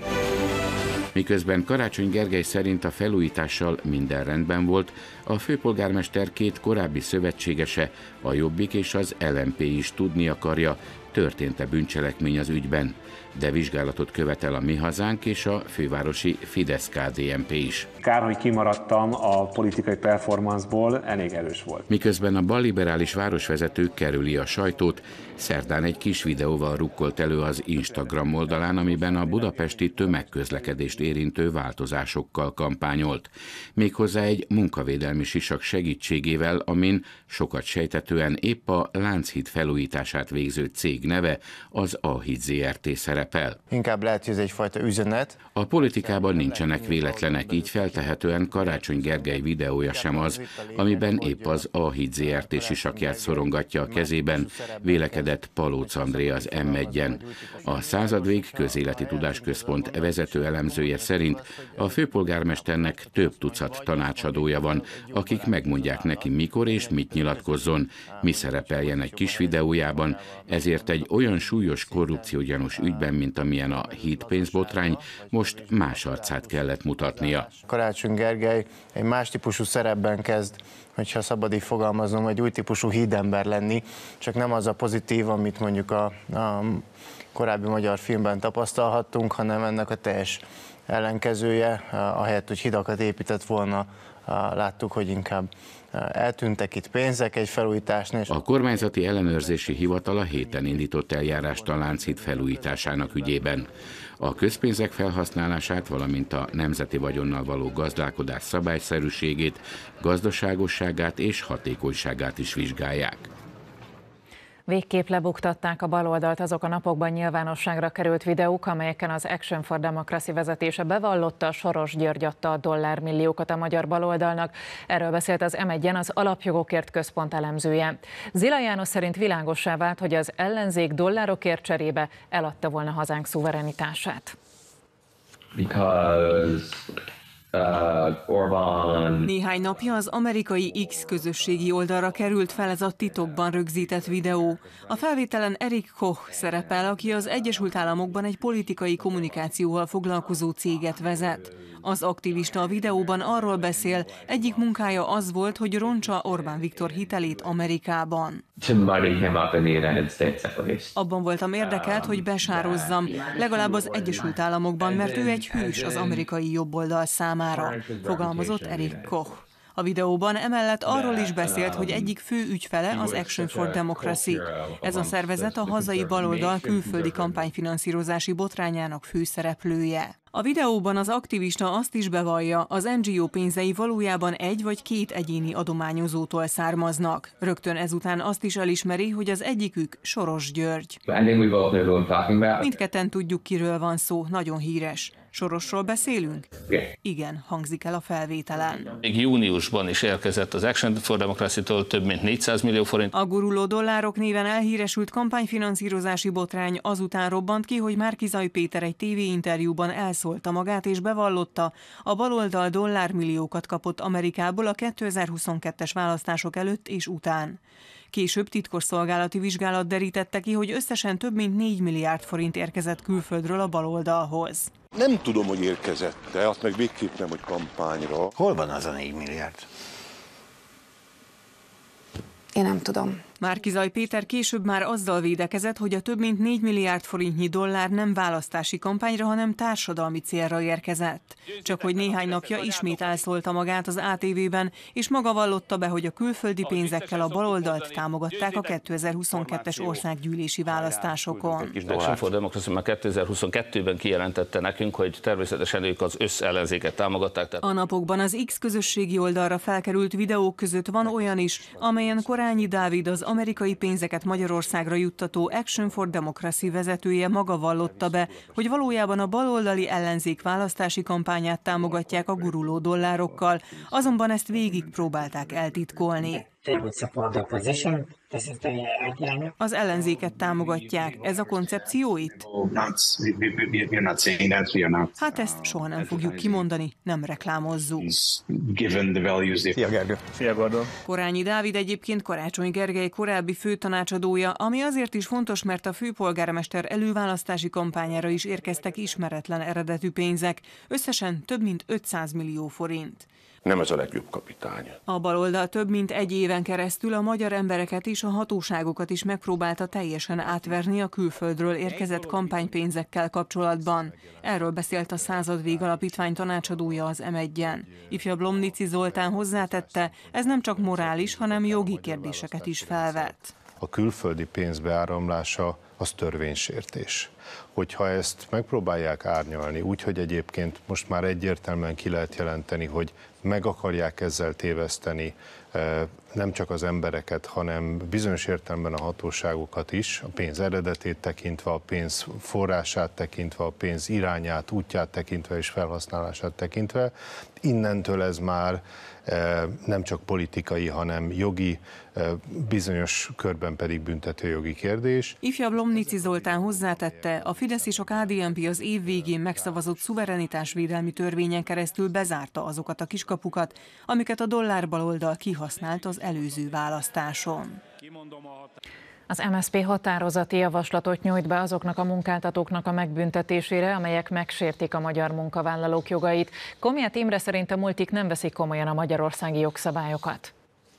Miközben Karácsony Gergely szerint a felújítással minden rendben volt, a főpolgármester két korábbi szövetségese, a Jobbik és az LMP is tudni akarja, történt-e bűncselekmény az ügyben, de vizsgálatot követel a Mi Hazánk és a fővárosi Fidesz-KDNP is. Kár, hogy kimaradtam a politikai performanceból, elég erős volt. Miközben a balliberális városvezető kerüli a sajtót, szerdán egy kis videóval rukkolt elő az Instagram oldalán, amiben a budapesti tömegközlekedést érintő változásokkal kampányolt. Méghozzá egy munkavédelmi sisak segítségével, amin sokat sejtetően épp a Lánchíd felújítását végző cég neve, az A-híd Zrt. Szerepel. Inkább lehet, hogy ez egyfajta üzenet. A politikában nincsenek véletlenek, így feltehetően Karácsony Gergely videója sem az, amiben épp az A-híd Zrt. Sisakját szorongatja a kezében, vélekedett Palóc André az M1-en. A Századvég Közéleti Tudásközpont vezető elemzője szerint a főpolgármesternek több tucat tanácsadója van, akik megmondják neki, mikor és mit nyilatkozzon, mi szerepeljen egy kis videójában, ezért egy olyan súlyos korrupciógyanús ügyben, mint amilyen a hídpénzbotrány, most más arcát kellett mutatnia. Karácsony Gergely egy más típusú szerepben kezd, hogyha szabad így fogalmaznom, egy új típusú hídember lenni, csak nem az a pozitív, amit mondjuk a korábbi magyar filmben tapasztalhattunk, hanem ennek a teljes ellenkezője, ahelyett, hogy hidakat épített volna, láttuk, hogy inkább eltűntek itt pénzek egy felújításnál. A kormányzati ellenőrzési hivatal a héten indított eljárást a Lánchíd felújításának ügyében. A közpénzek felhasználását, valamint a nemzeti vagyonnal való gazdálkodás szabályszerűségét, gazdaságosságát és hatékonyságát is vizsgálják. Végképp lebuktatták a baloldalt azok a napokban nyilvánosságra került videók, amelyeken az Action for Democracy vezetése bevallotta, Soros György adta a dollármilliókat a magyar baloldalnak. Erről beszélt az M1-en az Alapjogokért Központ elemzője. Zila János szerint világossá vált, hogy az ellenzék dollárokért cserébe eladta volna hazánk szuverenitását. Néhány napja az amerikai X közösségi oldalra került fel ez a titokban rögzített videó. A felvételen Eric Koch szerepel, aki az Egyesült Államokban egy politikai kommunikációval foglalkozó céget vezet. Az aktivista a videóban arról beszél, egyik munkája az volt, hogy rontsa Orbán Viktor hitelét Amerikában. Abban voltam érdekelt, hogy besározzam, legalább az Egyesült Államokban, mert ő egy hős az amerikai jobboldal számára, fogalmazott Eric Koch. A videóban emellett arról is beszélt, hogy egyik fő ügyfele az Action for Democracy. Ez a szervezet a hazai baloldal külföldi kampányfinanszírozási botrányának főszereplője. A videóban az aktivista azt is bevallja, az NGO pénzei valójában egy vagy két egyéni adományozótól származnak. Rögtön ezután azt is elismeri, hogy az egyikük Soros György. Mindketten tudjuk, kiről van szó, nagyon híres. Sorosról beszélünk? Igen, hangzik el a felvételen. Még júniusban is érkezett az Action for Democracy-tól több mint 400 millió forint. A guruló dollárok néven elhíresült kampányfinanszírozási botrány azután robbant ki, hogy Márki-Zay Péter egy tévéinterjúban elszólta magát és bevallotta, a baloldal dollármilliókat kapott Amerikából a 2022-es választások előtt és után. Később titkosszolgálati vizsgálat derítette ki, hogy összesen több mint 4 milliárd forint érkezett külföldről a baloldalhoz. Nem tudom, hogy érkezett, de azt meg végképp nem, hogy kampányra. Hol van az a 4 milliárd? Én nem tudom. Márki-Zay Péter később már azzal védekezett, hogy a több mint 4 milliárd forintnyi dollár nem választási kampányra, hanem társadalmi célra érkezett. Csak hogy néhány napja ismét elszólta magát az ATV-ben, és maga vallotta be, hogy a külföldi pénzekkel a baloldalt támogatták a 2022-es országgyűlési választásokon. Action for Democracy már 2022-ben kijelentette nekünk, hogy természetesen ők az összellenzéket támogatták. A napokban az X közösségi oldalra felkerült videók között van olyan is, amelyen Korányi Dávid, az amerikai pénzeket Magyarországra juttató Action for Democracy vezetője maga vallotta be, hogy valójában a baloldali ellenzék választási kampányát támogatják a guruló dollárokkal, azonban ezt végig próbálták eltitkolni. Az ellenzéket támogatják. Ez a koncepció itt? Hát ezt soha nem fogjuk kimondani, nem reklámozzuk. Szia Gergő. Szia Gordon. Korányi Dávid egyébként Karácsony Gergely korábbi főtanácsadója, ami azért is fontos, mert a főpolgármester előválasztási kampányára is érkeztek ismeretlen eredetű pénzek, összesen több mint 500 millió forint. Nem ez a legjobb kapitány. A baloldal több mint egy éven keresztül a magyar embereket és a hatóságokat is megpróbálta teljesen átverni a külföldről érkezett kampánypénzekkel kapcsolatban. Erről beszélt a Századvég Alapítvány tanácsadója az M1-en. Ifjabb Lomnici Zoltán hozzátette, ez nem csak morális, hanem jogi kérdéseket is felvet. A külföldi pénz beáramlása az törvénysértés. Hogyha ezt megpróbálják árnyalni, úgyhogy egyébként most már egyértelműen ki lehet jelenteni, hogy meg akarják ezzel téveszteni nem csak az embereket, hanem bizonyos értelemben a hatóságokat is, a pénz eredetét tekintve, a pénz forrását tekintve, a pénz irányát, útját tekintve és felhasználását tekintve. Innentől ez már nem csak politikai, hanem jogi, bizonyos körben pedig büntetőjogi kérdés. Ifjabb Lomnici Zoltán hozzátette, a Fidesz és a KDNP az év végén megszavazott szuverenitásvédelmi törvényen keresztül bezárta azokat a kiskapukat, amiket a dollárbaloldal kihasznált az előző választáson. Az MSZP határozati javaslatot nyújt be azoknak a munkáltatóknak a megbüntetésére, amelyek megsértik a magyar munkavállalók jogait. Komját Imre szerint a multik nem veszik komolyan a magyarországi jogszabályokat.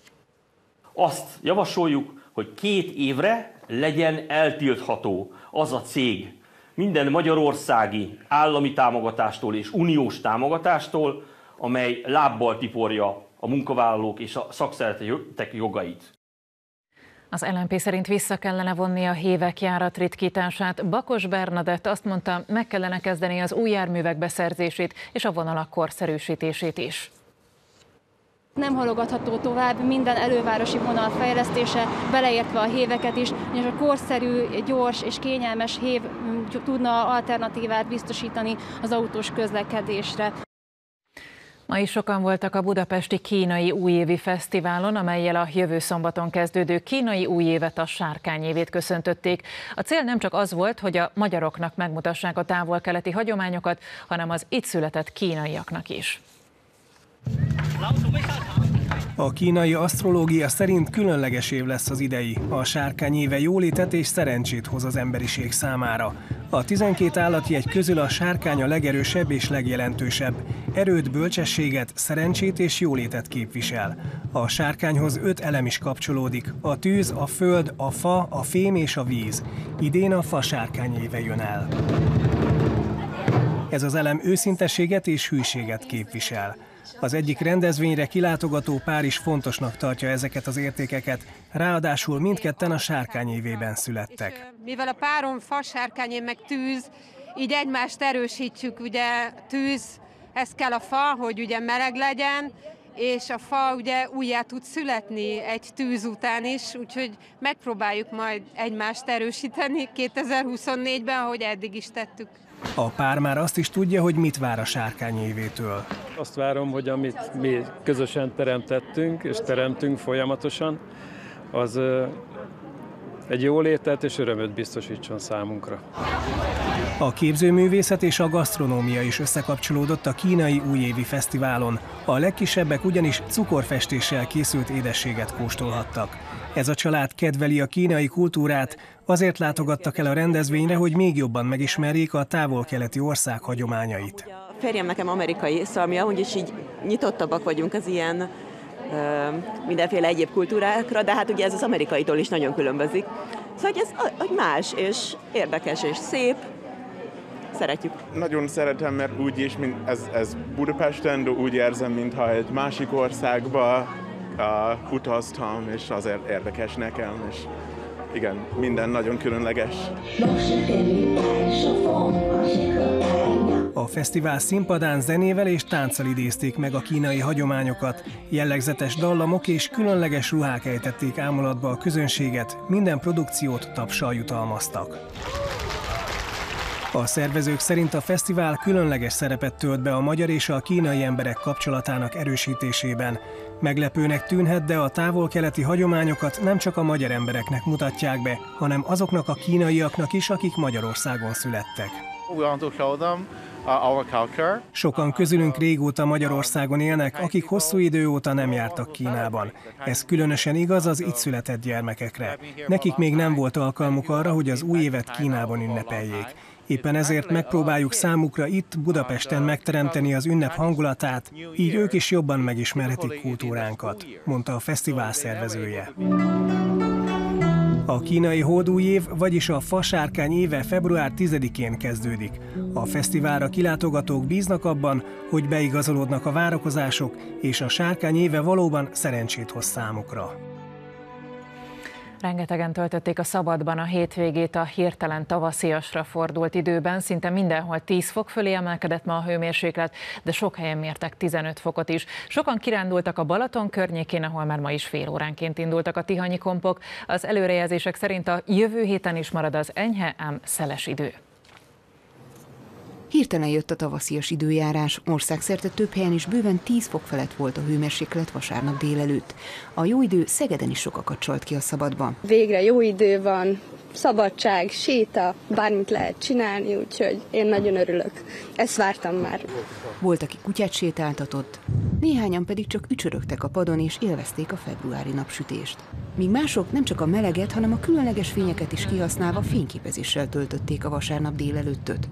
Azt javasoljuk, hogy 2 évre legyen eltiltható az a cég minden magyarországi állami támogatástól és uniós támogatástól, amely lábbal tiporja a munkavállalók és a szakszervezetek jogait. Az LMP szerint vissza kellene vonni a hévek járatritkítását. Bakos Bernadett azt mondta, meg kellene kezdeni az új járművek beszerzését és a vonalak korszerűsítését is. Nem halogatható tovább minden elővárosi vonal fejlesztése, beleértve a héveket is, és a korszerű, gyors és kényelmes hév tudna alternatívát biztosítani az autós közlekedésre. Ma is sokan voltak a budapesti Kínai Újévi Fesztiválon, amellyel a jövő szombaton kezdődő kínai új évet, a sárkányévét köszöntötték. A cél nem csak az volt, hogy a magyaroknak megmutassák a távol-keleti hagyományokat, hanem az itt született kínaiaknak is. A kínai asztrológia szerint különleges év lesz az idei. A sárkány éve jólétet és szerencsét hoz az emberiség számára. A 12 állatjegy közül a sárkány a legerősebb és legjelentősebb. Erőt, bölcsességet, szerencsét és jólétet képvisel. A sárkányhoz 5 elem is kapcsolódik. A tűz, a föld, a fa, a fém és a víz. Idén a fa sárkány éve jön el. Ez az elem őszintességet és hűséget képvisel. Az egyik rendezvényre kilátogató pár is fontosnak tartja ezeket az értékeket, ráadásul mindketten a sárkány évében születtek. Mivel a párom fa, sárkány, meg tűz, így egymást erősítjük, ugye tűz, ez kell a fa, hogy ugye meleg legyen, és a fa ugye újjá tud születni egy tűz után is, úgyhogy megpróbáljuk majd egymást erősíteni 2024-ben, ahogy eddig is tettük. A pár már azt is tudja, hogy mit vár a sárkány évétől. Azt várom, hogy amit mi közösen teremtettünk és teremtünk folyamatosan, az egy jólétet és örömöt biztosítson számunkra. A képzőművészet és a gasztronómia is összekapcsolódott a kínai újévi fesztiválon. A legkisebbek ugyanis cukorfestéssel készült édességet kóstolhattak. Ez a család kedveli a kínai kultúrát, azért látogattak el a rendezvényre, hogy még jobban megismerjék a távol-keleti ország hagyományait. A férjem nekem amerikai, szóval mi amúgy is így nyitottabbak vagyunk az ilyen mindenféle egyéb kultúrákra, de hát ugye ez az amerikaitól is nagyon különbözik. Szóval ez más, és érdekes, és szép. Szeretjük. Nagyon szeretem, mert úgyis, mint ez Budapesten, de úgy érzem, mintha egy másik országba utaztam, és azért érdekes nekem, és igen, minden nagyon különleges. A fesztivál színpadán zenével és tánccal idézték meg a kínai hagyományokat. Jellegzetes dallamok és különleges ruhák ejtették ámulatba a közönséget, minden produkciót tapssal jutalmaztak. A szervezők szerint a fesztivál különleges szerepet tölt be a magyar és a kínai emberek kapcsolatának erősítésében. Meglepőnek tűnhet, de a távol-keleti hagyományokat nem csak a magyar embereknek mutatják be, hanem azoknak a kínaiaknak is, akik Magyarországon születtek. Sokan közülünk régóta Magyarországon élnek, akik hosszú idő óta nem jártak Kínában. Ez különösen igaz az itt született gyermekekre. Nekik még nem volt alkalmuk arra, hogy az új évet Kínában ünnepeljék. Éppen ezért megpróbáljuk számukra itt Budapesten megteremteni az ünnep hangulatát, így ők is jobban megismerhetik kultúránkat, mondta a fesztivál szervezője. A kínai hódújév, vagyis a fasárkány éve február 10-én kezdődik. A fesztiválra kilátogatók bíznak abban, hogy beigazolódnak a várakozások, és a sárkány éve valóban szerencsét hoz számukra. Rengetegen töltötték a szabadban a hétvégét a hirtelen tavasziasra fordult időben, szinte mindenhol 10 fok fölé emelkedett ma a hőmérséklet, de sok helyen mértek 15 fokot is. Sokan kirándultak a Balaton környékén, ahol már ma is fél óránként indultak a tihanyi kompok. Az előrejelzések szerint a jövő héten is marad az enyhe, ám szeles idő. Hirtelen jött a tavaszias időjárás, országszerte több helyen is bőven 10 fok felett volt a hőmérséklet vasárnap délelőtt. A jó idő Szegeden is sokakat csalt ki a szabadban. Végre jó idő van, szabadság, séta, bármit lehet csinálni, úgyhogy én nagyon örülök. Ezt vártam már. Volt, aki kutyát sétáltatott, néhányan pedig csak ücsörögtek a padon és élvezték a februári napsütést. Míg mások nem csak a meleget, hanem a különleges fényeket is kihasználva fényképezéssel töltötték a vasárnap délelőttöt.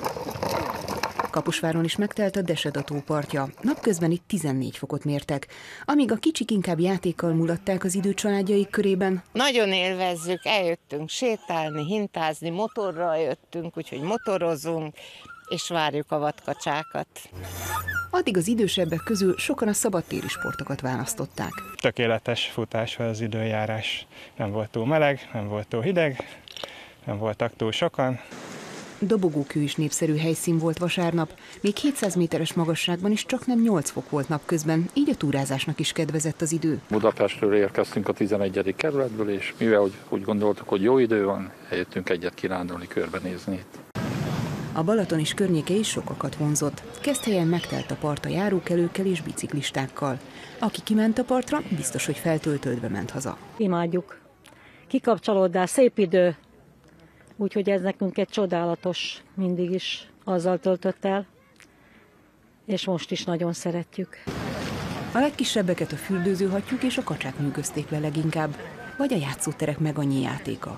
Kaposváron is megtelt a Deseda tó partja. Napközben itt 14 fokot mértek, amíg a kicsik inkább játékkal mulatták az idő családjaik körében. Nagyon élvezzük, eljöttünk sétálni, hintázni, motorral jöttünk, úgyhogy motorozunk, és várjuk a vadkacsákat. Addig az idősebbek közül sokan a szabadtéri sportokat választották. Tökéletes futás az időjárás. Nem volt túl meleg, nem volt túl hideg, nem voltak túl sokan. Dobogókő is népszerű helyszín volt vasárnap, még 700 méteres magasságban is csaknem 8 fok volt napközben, így a túrázásnak is kedvezett az idő. Budapestről érkeztünk a 11. kerületből, és mivel úgy gondoltuk, hogy jó idő van, eljöttünk egyet kirándulni, körbenézni itt. A Balaton és környéke is sokakat vonzott. Keszthelyen megtelt a part a járókelőkkel és biciklistákkal. Aki kiment a partra, biztos, hogy feltöltődve ment haza. Imádjuk. Kikapcsolódás, szép idő. Úgyhogy ez nekünk egy csodálatos, mindig is azzal töltött el, és most is nagyon szeretjük. A legkisebbeket a fürdőzőhattyúk és a kacsák nyűgözték le leginkább, vagy a játszóterek meg annyi játéka.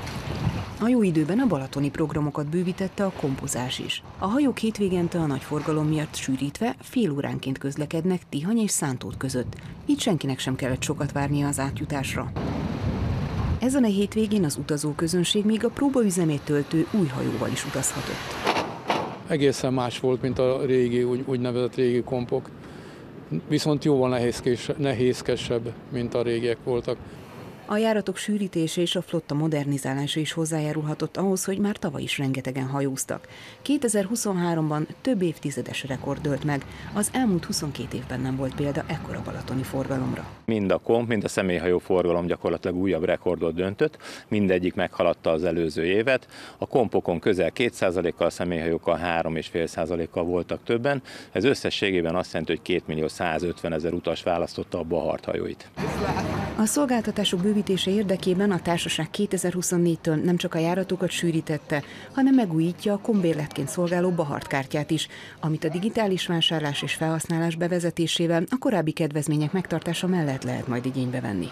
A jó időben a balatoni programokat bővítette a kompozás is. A hajók hétvégente a nagy forgalom miatt sűrítve fél óránként közlekednek Tihany és Szántót között, így senkinek sem kellett sokat várnia az átjutásra. Ezen a hétvégén az utazóközönség még a próbaüzemét töltő új hajóval is utazhatott. Egészen más volt, mint a régi, úgynevezett régi kompok. Viszont jóval nehézkesebb, mint a régiek voltak. A járatok sűrítése és a flotta modernizálása is hozzájárulhatott ahhoz, hogy már tavaly is rengetegen hajóztak. 2023-ban több évtizedes rekord dőlt meg, az elmúlt 22 évben nem volt példa ekkora balatoni forgalomra. Mind a komp, mind a személyhajó forgalom gyakorlatilag újabb rekordot döntött, mindegyik meghaladta az előző évet. A kompokon közel 2%-kal, a személyhajókkal 3,5%-kal voltak többen. Ez összességében azt jelenti, hogy 2.150.000 utas választotta a Bahart hajóit. A szolgáltatások bővítése érdekében a társaság 2024-től nem csak a járatokat sűrítette, hanem megújítja a kombérletként szolgáló Bahart kártyát is, amit a digitális vásárlás és felhasználás bevezetésével a korábbi kedvezmények megtartása mellett lehet majd igénybe venni.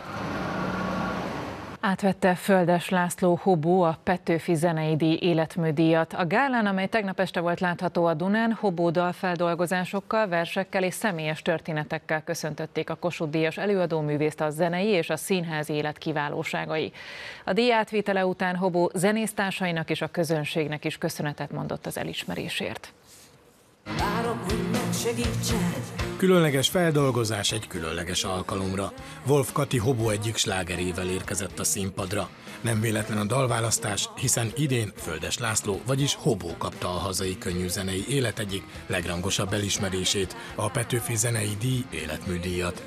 Átvette Földes László Hobó a Petőfi Zenei Díj életműdíjat. A gálán, amely tegnap este volt látható a Dunán, Hobó dalfeldolgozásokkal, versekkel és személyes történetekkel köszöntötték a Kossuth-díjas előadóművészt a zenei és a színházi élet kiválóságai. A díj átvitele után Hobó zenésztársainak és a közönségnek is köszönetet mondott az elismerésért. Várom, hogy megsegítsed. Különleges feldolgozás egy különleges alkalomra. Wolf Kati Hobó egyik slágerével érkezett a színpadra. Nem véletlen a dalválasztás, hiszen idén Földes László, vagyis Hobó kapta a hazai könnyűzenei élet egyik legrangosabb elismerését, a Petőfi Zenei Díj életműdíjat.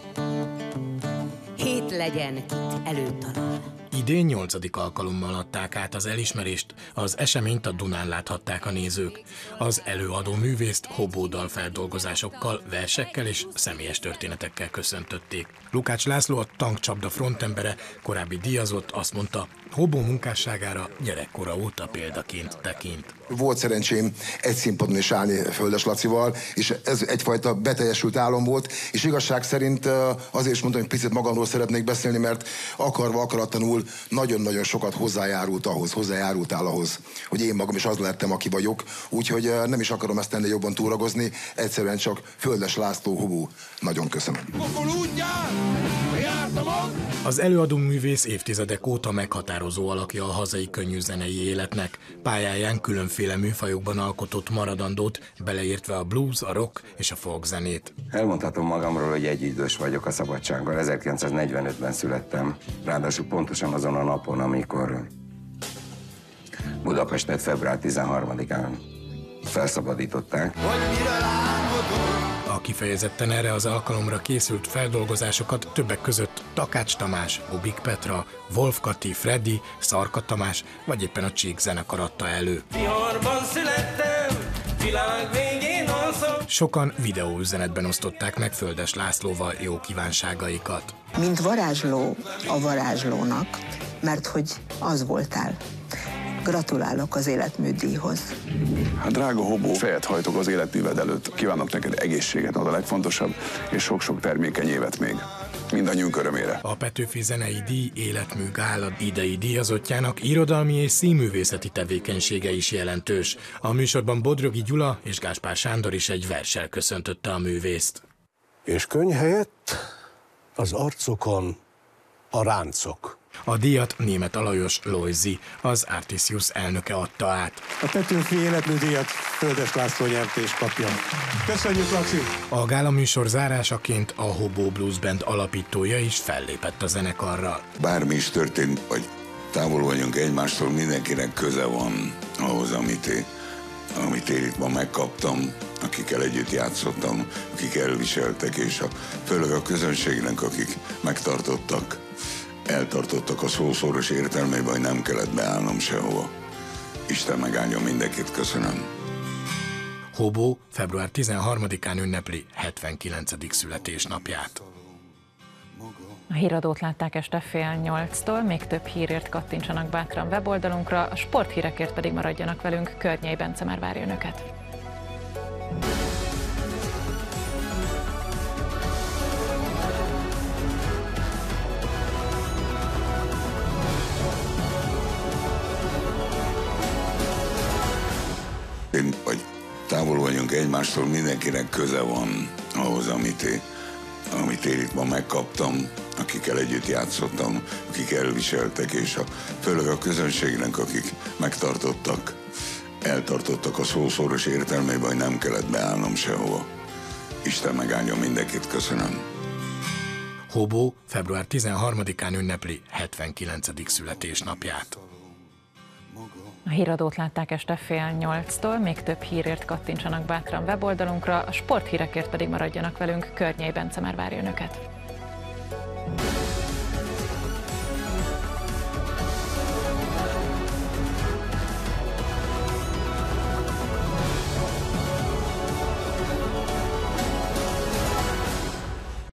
Hét legyen, kit előtalál. Idén 8. alkalommal adták át az elismerést, az eseményt a Dunán láthatták a nézők. Az előadó művészt Hobó dalfeldolgozásokkal, versekkel és személyes történetekkel köszöntötték. Lukács László, a tankcsapda frontembere, korábbi díjazott, azt mondta, Hobó munkásságára gyerekkora óta példaként tekint. Volt szerencsém egy színpadon is állni Földes Lacival, és ez egyfajta beteljesült álom volt, és igazság szerint azért is mondom, hogy picit magamról szeretnék beszélni, mert akarva akaratlanul nagyon-nagyon sokat hozzájárultál ahhoz, hogy én magam is az lettem, aki vagyok, úgyhogy nem is akarom ezt ennél jobban túragozni, egyszerűen csak Földes László Hobó. Nagyon köszönöm. Az előadó művész évtizedek óta meghatározó alakja a hazai könnyűzenei életnek. Pályáján különféle műfajokban alkotott maradandót, beleértve a blues, a rock és a folk zenét. Elmondhatom magamról, hogy egyidős vagyok a szabadsággal. 1945-ben születtem, ráadásul pontosan azon a napon, amikor Budapestet február 13-án felszabadították. A kifejezetten erre az alkalomra készült feldolgozásokat többek között Takács Tamás, Bubik Petra, Wolf Kati, Freddy, Szarka Tamás, vagy éppen a Csík zenekar adta elő. Sokan videóüzenetben osztották meg Földes Lászlóval jó kívánságaikat. Mint varázsló a varázslónak, mert hogy az voltál. Gratulálok az életműdíjhoz. Hát drága Hobó, fejet hajtok az életműved előtt. Kívánok neked egészséget, az a legfontosabb, és sok-sok termékeny évet még. Mindannyiunk örömére. A Petőfi Zenei Díj életmű gála idei díjazottjának irodalmi és színművészeti tevékenysége is jelentős. A műsorban Bodrogi Gyula és Gáspár Sándor is egy verssel köszöntötte a művészt. És könny helyett az arcokon a ráncok. A díjat Németh Alajos Lojzi, az Artisius elnöke adta át. A Petőfi életműdíjat Földes László nyert és kapja. Köszönjük, Laci! A gálaműsor zárásaként a Hobó Blues Band alapítója is fellépett a zenekarral. Bármi is történt, vagy távol vagyunk egymástól, mindenkinek köze van ahhoz, amit én itt ma megkaptam, akikkel együtt játszottam, akik elviseltek, és főleg a közönségnek, akik megtartottak, eltartottak a szószoros értelmében, hogy nem kellett beállnom sehova. Isten megáldjon mindenkit, köszönöm. Hobó február 13-án ünnepli 79. születésnapját. A híradót látták este 7:30-tól, még több hírért kattintsanak bátran weboldalunkra, a sporthírekért pedig maradjanak velünk, Környei Bence már várja önöket. Vagy távol vagyunk egymástól, mindenkinek köze van ahhoz, amit én itt ma megkaptam, akikkel együtt játszottam, akik elviseltek, és főleg a közönségnek, akik megtartottak, eltartottak a szószoros értelmében, hogy nem kellett beállnom sehova. Isten megáldjon mindenkit, köszönöm. Hobó február 13-án ünnepli 79. születésnapját. A híradót látták este 7:30-tól, még több hírért kattintsanak bátran weboldalunkra, a sporthírekért pedig maradjanak velünk, Környei Bence már várja önöket.